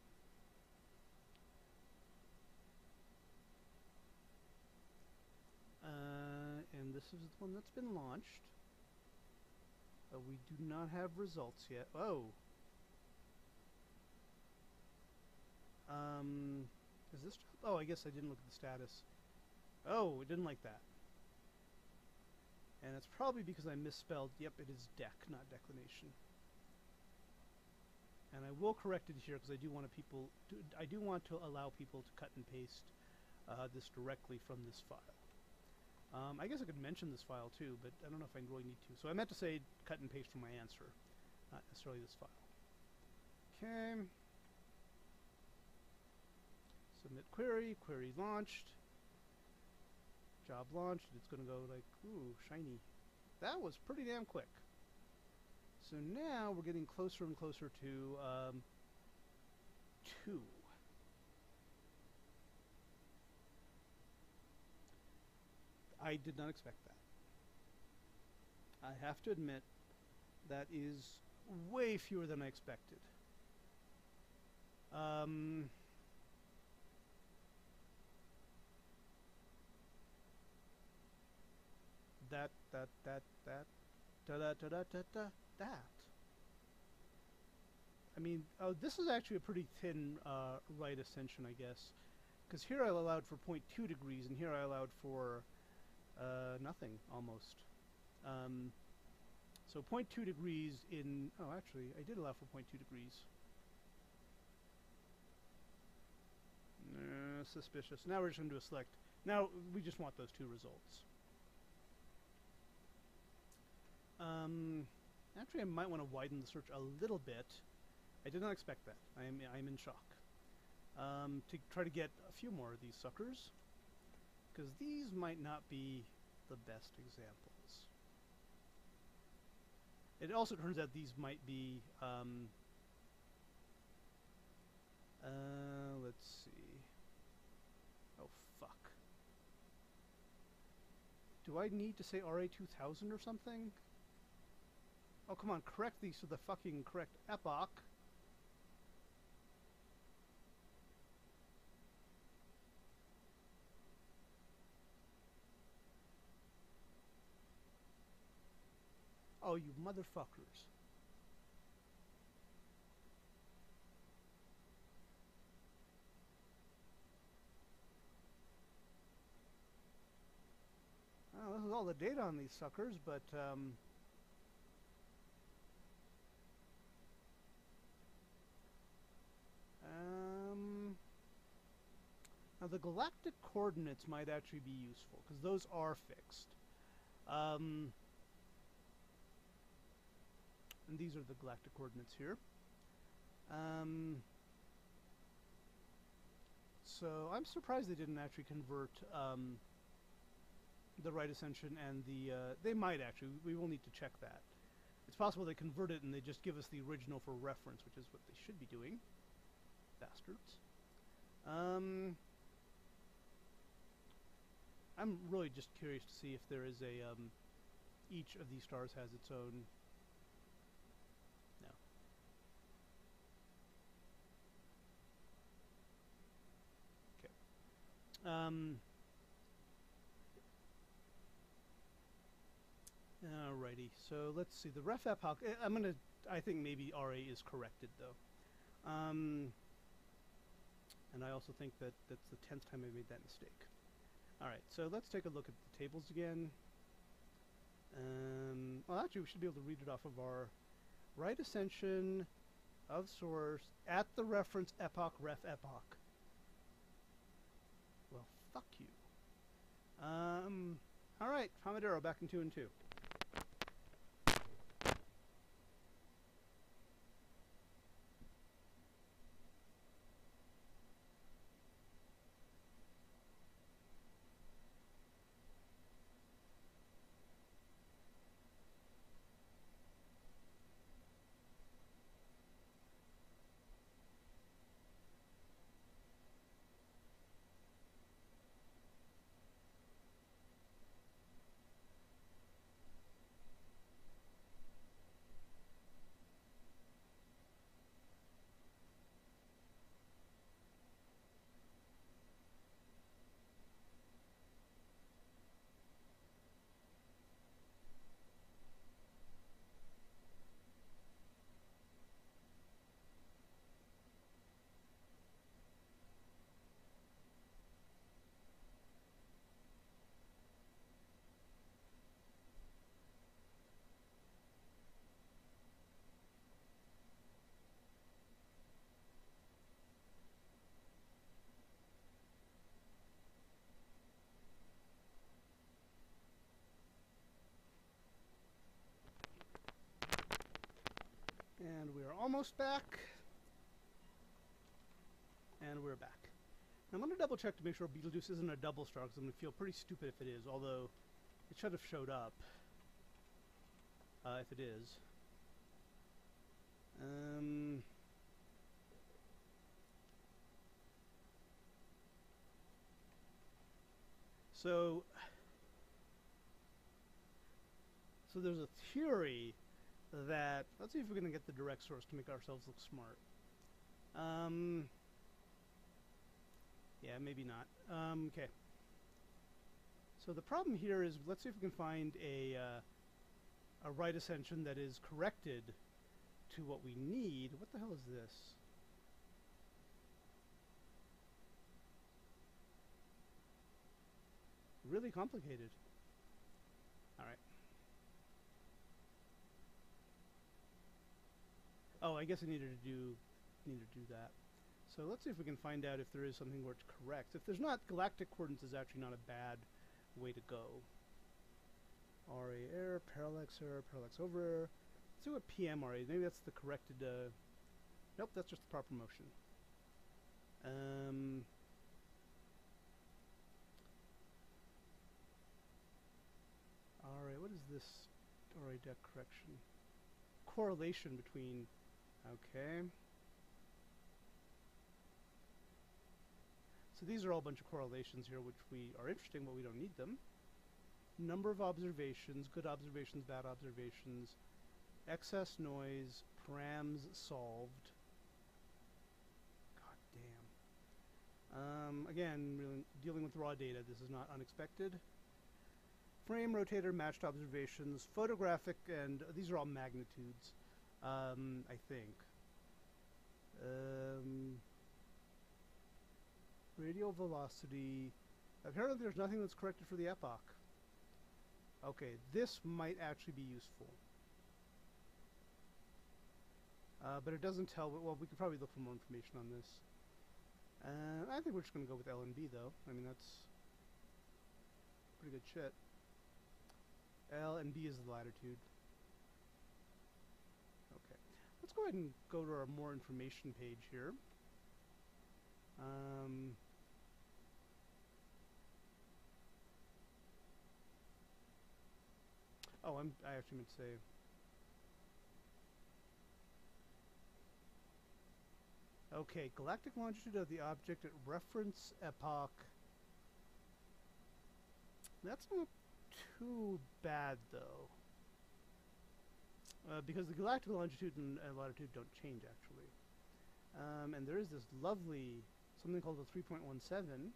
And this is the one that's been launched. We do not have results yet. Oh. Is this... Oh, I guess I didn't look at the status. Oh, it didn't like that. And it's probably because I misspelled... Yep, it is dec, not declination. And I will correct it here because I do want I do want to allow people to cut and paste this directly from this file. I guess I could mention this file too, but I don't know if I really need to. So I meant to say cut and paste from my answer, not necessarily this file. Okay. Submit query. Query launched. Job launched. It's going to go like, ooh, shiny. That was pretty damn quick. So now we're getting closer and closer to 2. I did not expect that. I have to admit, that is way fewer than I expected. That. I mean, oh, this is actually a pretty thin right ascension, I guess. Because here I allowed for 0.2 degrees, and here I allowed for nothing, almost. So 0.2 degrees in... Oh, actually, I did allow for 0.2 degrees. Suspicious. Now we're just going to do a select. Now, we just want those 2 results. Actually, I might want to widen the search a little bit. I did not expect that. I am in shock. To try to get a few more of these suckers, because these might not be the best examples. It also turns out these might be, let's see. Oh, fuck. Do I need to say RA2000 or something? Oh, come on, correct these to the fucking correct epoch. Oh, you motherfuckers. Well, this is all the data on these suckers, but, now the galactic coordinates might actually be useful, because those are fixed. And these are the galactic coordinates here. So I'm surprised they didn't actually convert the right ascension and the... they might actually. We will need to check that. It's possible they convert it and they just give us the original for reference, which is what they should be doing. Bastards. I'm really just curious to see if there is a, each of these stars has its own... No. Okay. Alrighty, so let's see, the ref epoch, I think maybe RA is corrected though. And I also think that that's the 10th time I made that mistake. Alright, so let's take a look at the tables again. Well, actually, we should be able to read it off of our right ascension of source at the reference epoch ref epoch. Well, fuck you. Alright, Hamadero back in 2 and 2. And we're almost back. And we're back. Now I'm going to double check to make sure Betelgeuse isn't a double star, because I'm going to feel pretty stupid if it is, although it should have showed up. If it is. So there's a theory that, let's see if we're going to get the direct source to make ourselves look smart. Yeah, maybe not. Okay. So the problem here is, let's see if we can find a right ascension that is corrected to what we need. What the hell is this? Really complicated. Alright. Oh, I guess I needed to do that. So let's see if we can find out if there is something where it's correct. If there's not, galactic coordinates is actually not a bad way to go. RA error, parallax over error. Let's see what PM RA is. Maybe that's the corrected, nope, that's just the proper motion. RA, what is this RA deck correction? Correlation between, okay. So these are all a bunch of correlations here, which are interesting, but we don't need them. Number of observations, good observations, bad observations, excess noise, params solved. God damn. Again, really dealing with raw data, this is not unexpected. Frame, rotator, matched observations, photographic, and these are all magnitudes, I think. Radial velocity. Apparently there's nothing that's corrected for the epoch. Okay, this might actually be useful. But it doesn't tell, well, we could probably look for more information on this. I think we're just going to go with L and B, though. I mean, that's pretty good shit. L and B is the latitude. Okay. Let's go ahead and go to our more information page here. Oh, I actually meant to say... Okay, galactic longitude of the object at reference epoch. That's not too bad, though. Because the galactic longitude and latitude don't change, actually. And there is this lovely, something called the 3.17.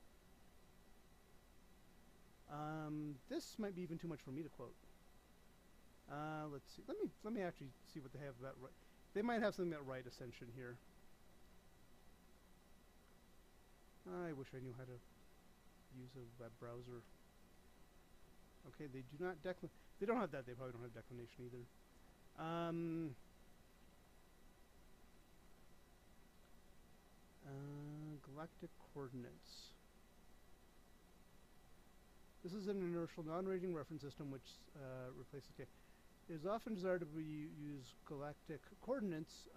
This might be even too much for me to quote. Let's see. Let me actually see what they have about right. They might have something about right ascension here. I wish I knew how to use a web browser. Okay, they do not decline. They don't have that. They probably don't have declination either. Galactic coordinates. This is an inertial non-ranging reference system which replaces K. It is often desired to use galactic coordinates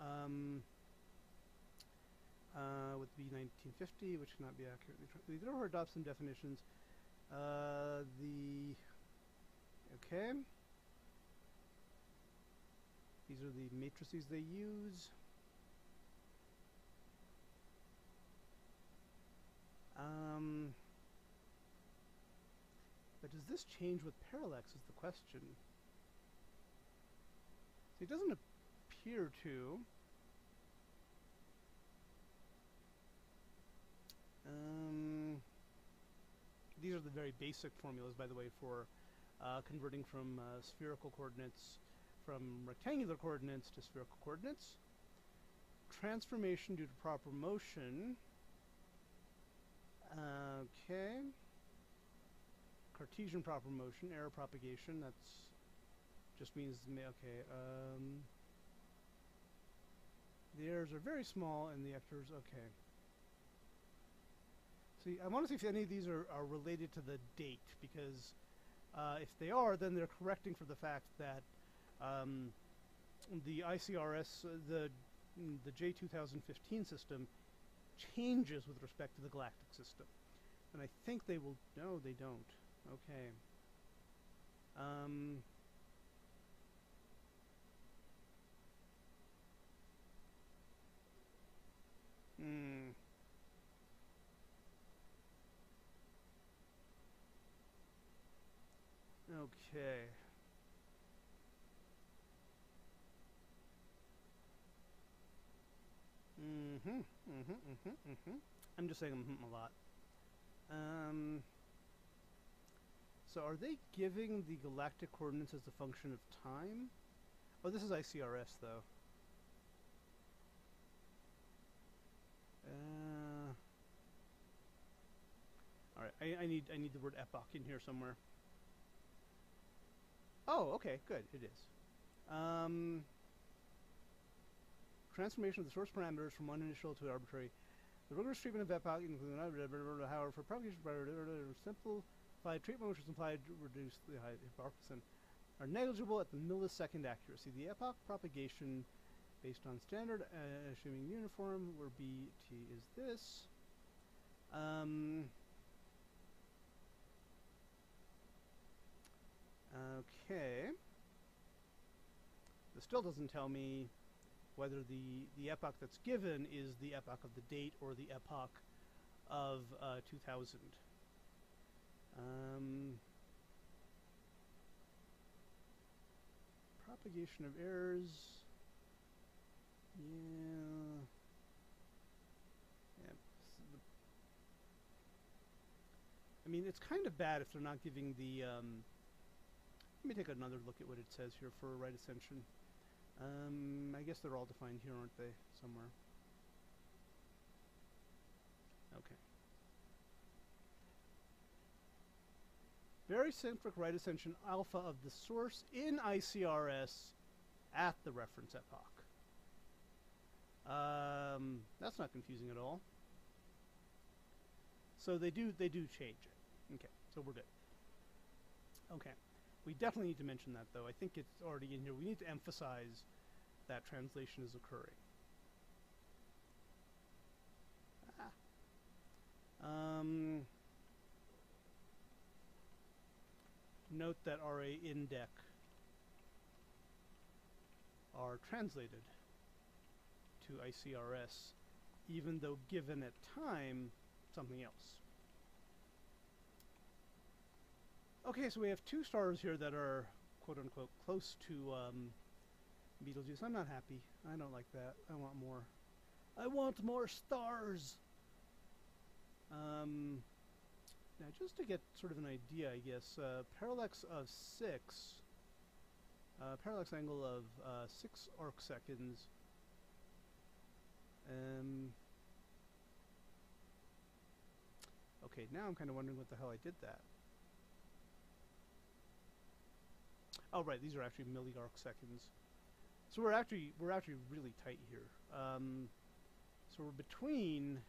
with B1950, which cannot be accurately translated. They adopt some definitions. Okay. These are the matrices they use. But does this change with parallax is the question. So it doesn't appear to. These are the very basic formulas, by the way, for converting from spherical coordinates from rectangular coordinates to spherical coordinates. Transformation due to proper motion. Okay. Cartesian proper motion, error propagation, that's just means, okay, the errors are very small and the vectors, okay. See, I want to see if any of these are related to the date, because if they are, then they're correcting for the fact that the ICRS, the J2015 system changes with respect to the galactic system. And I think they will, no, they don't. Okay. Okay. I'm just saying a lot. So are they giving the galactic coordinates as a function of time? Oh, this is ICRS though. All right, I need the word epoch in here somewhere. Oh, okay, good, it is. Transformation of the source parameters from one initial to arbitrary. The rigorous treatment of epoch, including however, for propagation by simplified treatment, which is implied to reduce the height of Parkinson, are negligible at the millisecond accuracy. The epoch propagation, based on standard, assuming uniform, where BT is this. Okay. This still doesn't tell me whether the epoch that's given is the epoch of the date or the epoch of 2000. Propagation of errors. Yeah. I mean, it's kind of bad if they're not giving the. Let me take another look at what it says here for right ascension. I guess they're all defined here, aren't they? Somewhere. Okay. Barycentric right ascension alpha of the source in ICRS at the reference epoch. That's not confusing at all. So they do change it. Okay, so we're good. Okay. We definitely need to mention that, though. I think it's already in here. We need to emphasize that translation is occurring. Note that RA indec are translated to ICRS even though given at time something else. Okay, so we have two stars here that are quote-unquote close to Betelgeuse. I'm not happy. I don't like that. I want more. I want more stars! Now, just to get sort of an idea, I guess, parallax of 6, parallax angle of 6 arcseconds. Okay, now I'm kind of wondering what the hell I did that. Oh, right, these are actually milli-arcseconds. So we're actually really tight here. So we're between.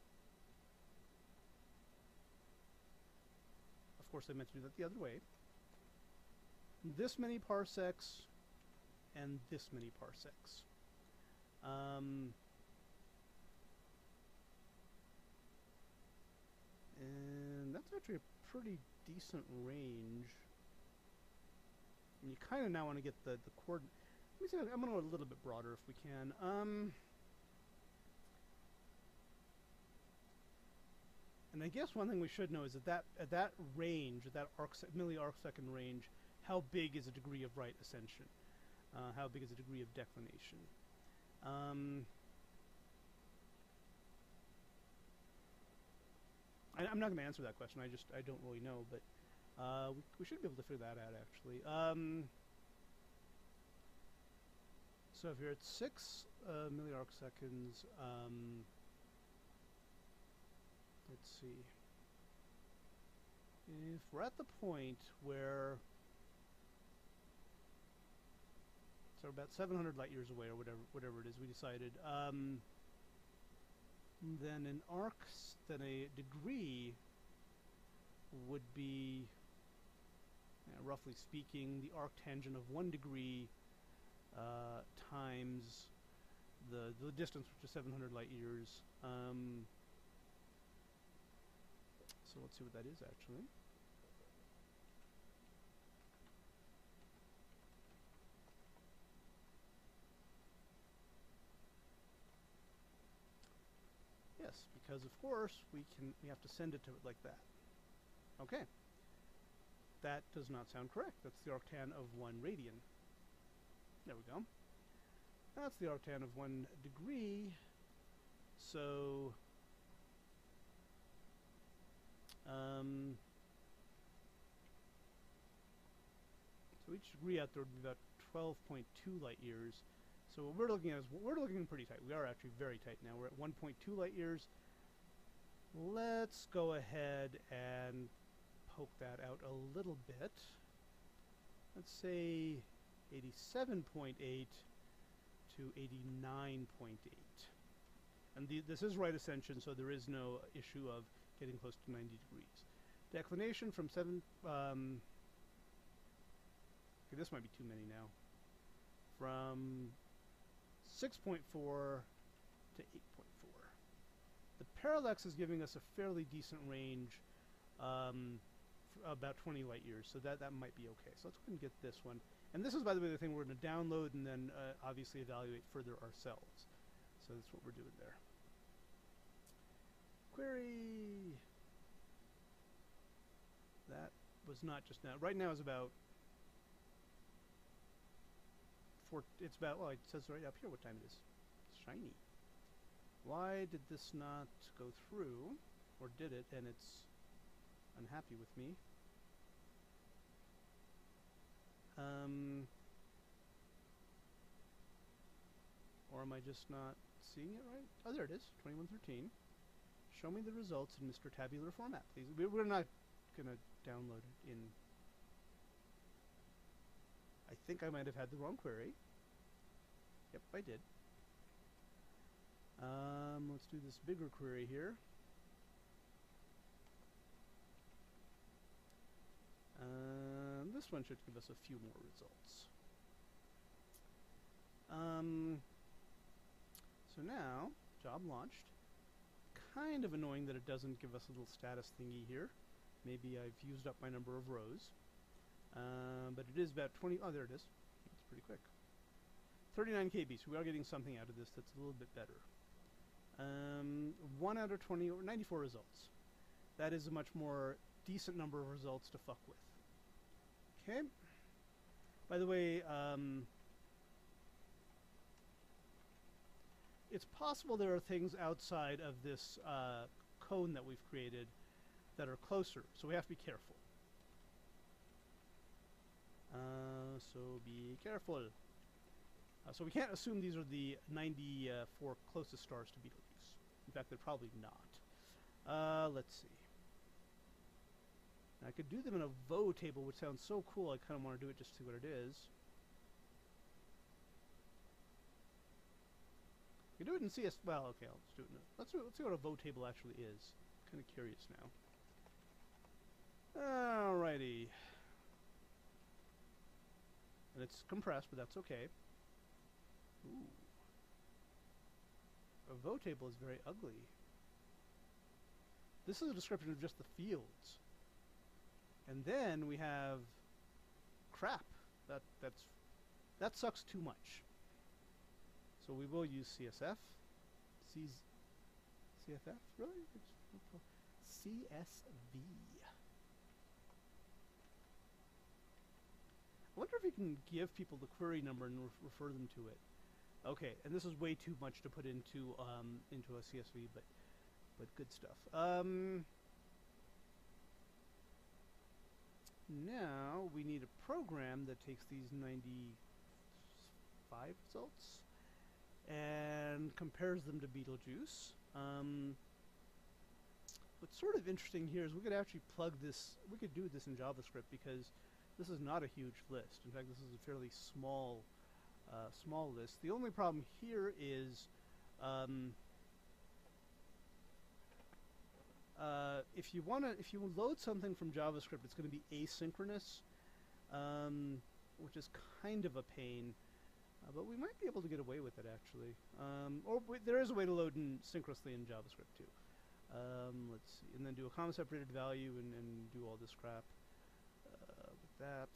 Of course, I meant to do that the other way. This many parsecs and this many parsecs. And that's actually a pretty decent range. And you kind of now want to get the coordinate. Let me see, I'm going to go a little bit broader if we can. And I guess one thing we should know is that at that range, at that milli-arcsecond range, how big is a degree of right ascension? How big is a degree of declination? I'm not going to answer that question. I don't really know, but we should be able to figure that out actually. So if you're at 6 milli-arcseconds, let's see. If we're at the point where, so about 700 light years away, or whatever it is we decided, then an then a degree would be, roughly speaking, the arctangent of 1 degree times the distance, which is 700 light years. So let's see what that is actually. Yes, because of course we have to send it to it like that. Okay. That does not sound correct. That's the arctan of 1 radian. There we go. That's the arctan of 1 degree. So so each degree out there would be about 12.2 light years. So what we're looking at is, we're looking pretty tight. We are actually very tight now. We're at 1.2 light years. Let's go ahead and poke that out a little bit. Let's say 87.8 to 89.8. And this is right ascension, so there is no issue of getting close to 90 degrees. Declination from 7... okay, this might be too many now. From 6.4 to 8.4. The parallax is giving us a fairly decent range, about 20 light years, so that might be okay. So let's go and get this one. And this is, by the way, the thing we're going to download and then obviously evaluate further ourselves. So that's what we're doing there. Query. That was not just now. Right now is about it's about, well, it says right up here what time it is. It's shiny. Why did this not go through? Or did it, and it's unhappy with me? Or am I just not seeing it right? Oh, there it is, 2113. Show me the results in Mr. Tabular format, please. We're not going to download it in... I think I might have had the wrong query. Yep, I did. Let's do this bigger query here. This one should give us a few more results. So now, job launched. Kind of annoying that it doesn't give us a little status thingy here. Maybe I've used up my number of rows. But it is about 20... Oh, there it is. It's pretty quick. 39 KB, so we are getting something out of this that's a little bit better. 1 out of 20, or 94 results. That is a much more decent number of results to fuck with. Okay. By the way, it's possible there are things outside of this cone that we've created that are closer, so we have to be careful. So be careful. So we can't assume these are the 94 closest stars to Betelgeuse. In fact, they're probably not. Let's see. I could do them in a VO table, which sounds so cool. I kind of want to do it just to see what it is. You can do it in CS. Well, okay, let's do it. Let's see what a VO table actually is. Kind of curious now. Alrighty. And it's compressed, but that's okay. Ooh. A VO table is very ugly. This is a description of just the fields. And then we have crap. That sucks too much. So we will use CSF. CFF? Really? CSV. I wonder if you can give people the query number and refer them to it. Okay, and this is way too much to put into a CSV, but good stuff. Now we need a program that takes these 95 results and compares them to Betelgeuse. What's sort of interesting here is we could actually plug this. We could do this in JavaScript because this is not a huge list. In fact, this is a fairly small list. The only problem here is if you load something from JavaScript, it's going to be asynchronous, which is kind of a pain. But we might be able to get away with it actually. There is a way to load in synchronously in JavaScript too. Let's see, and then do a comma separated value and do all this crap with that.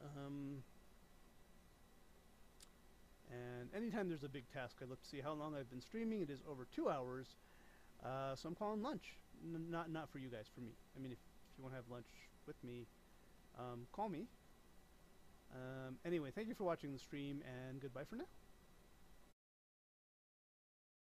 And anytime there's a big task, I look to see how long I've been streaming. It is over 2 hours, so I'm calling lunch. Not for you guys, for me. I mean, if you want to have lunch with me, call me. Anyway, thank you for watching the stream, and goodbye for now.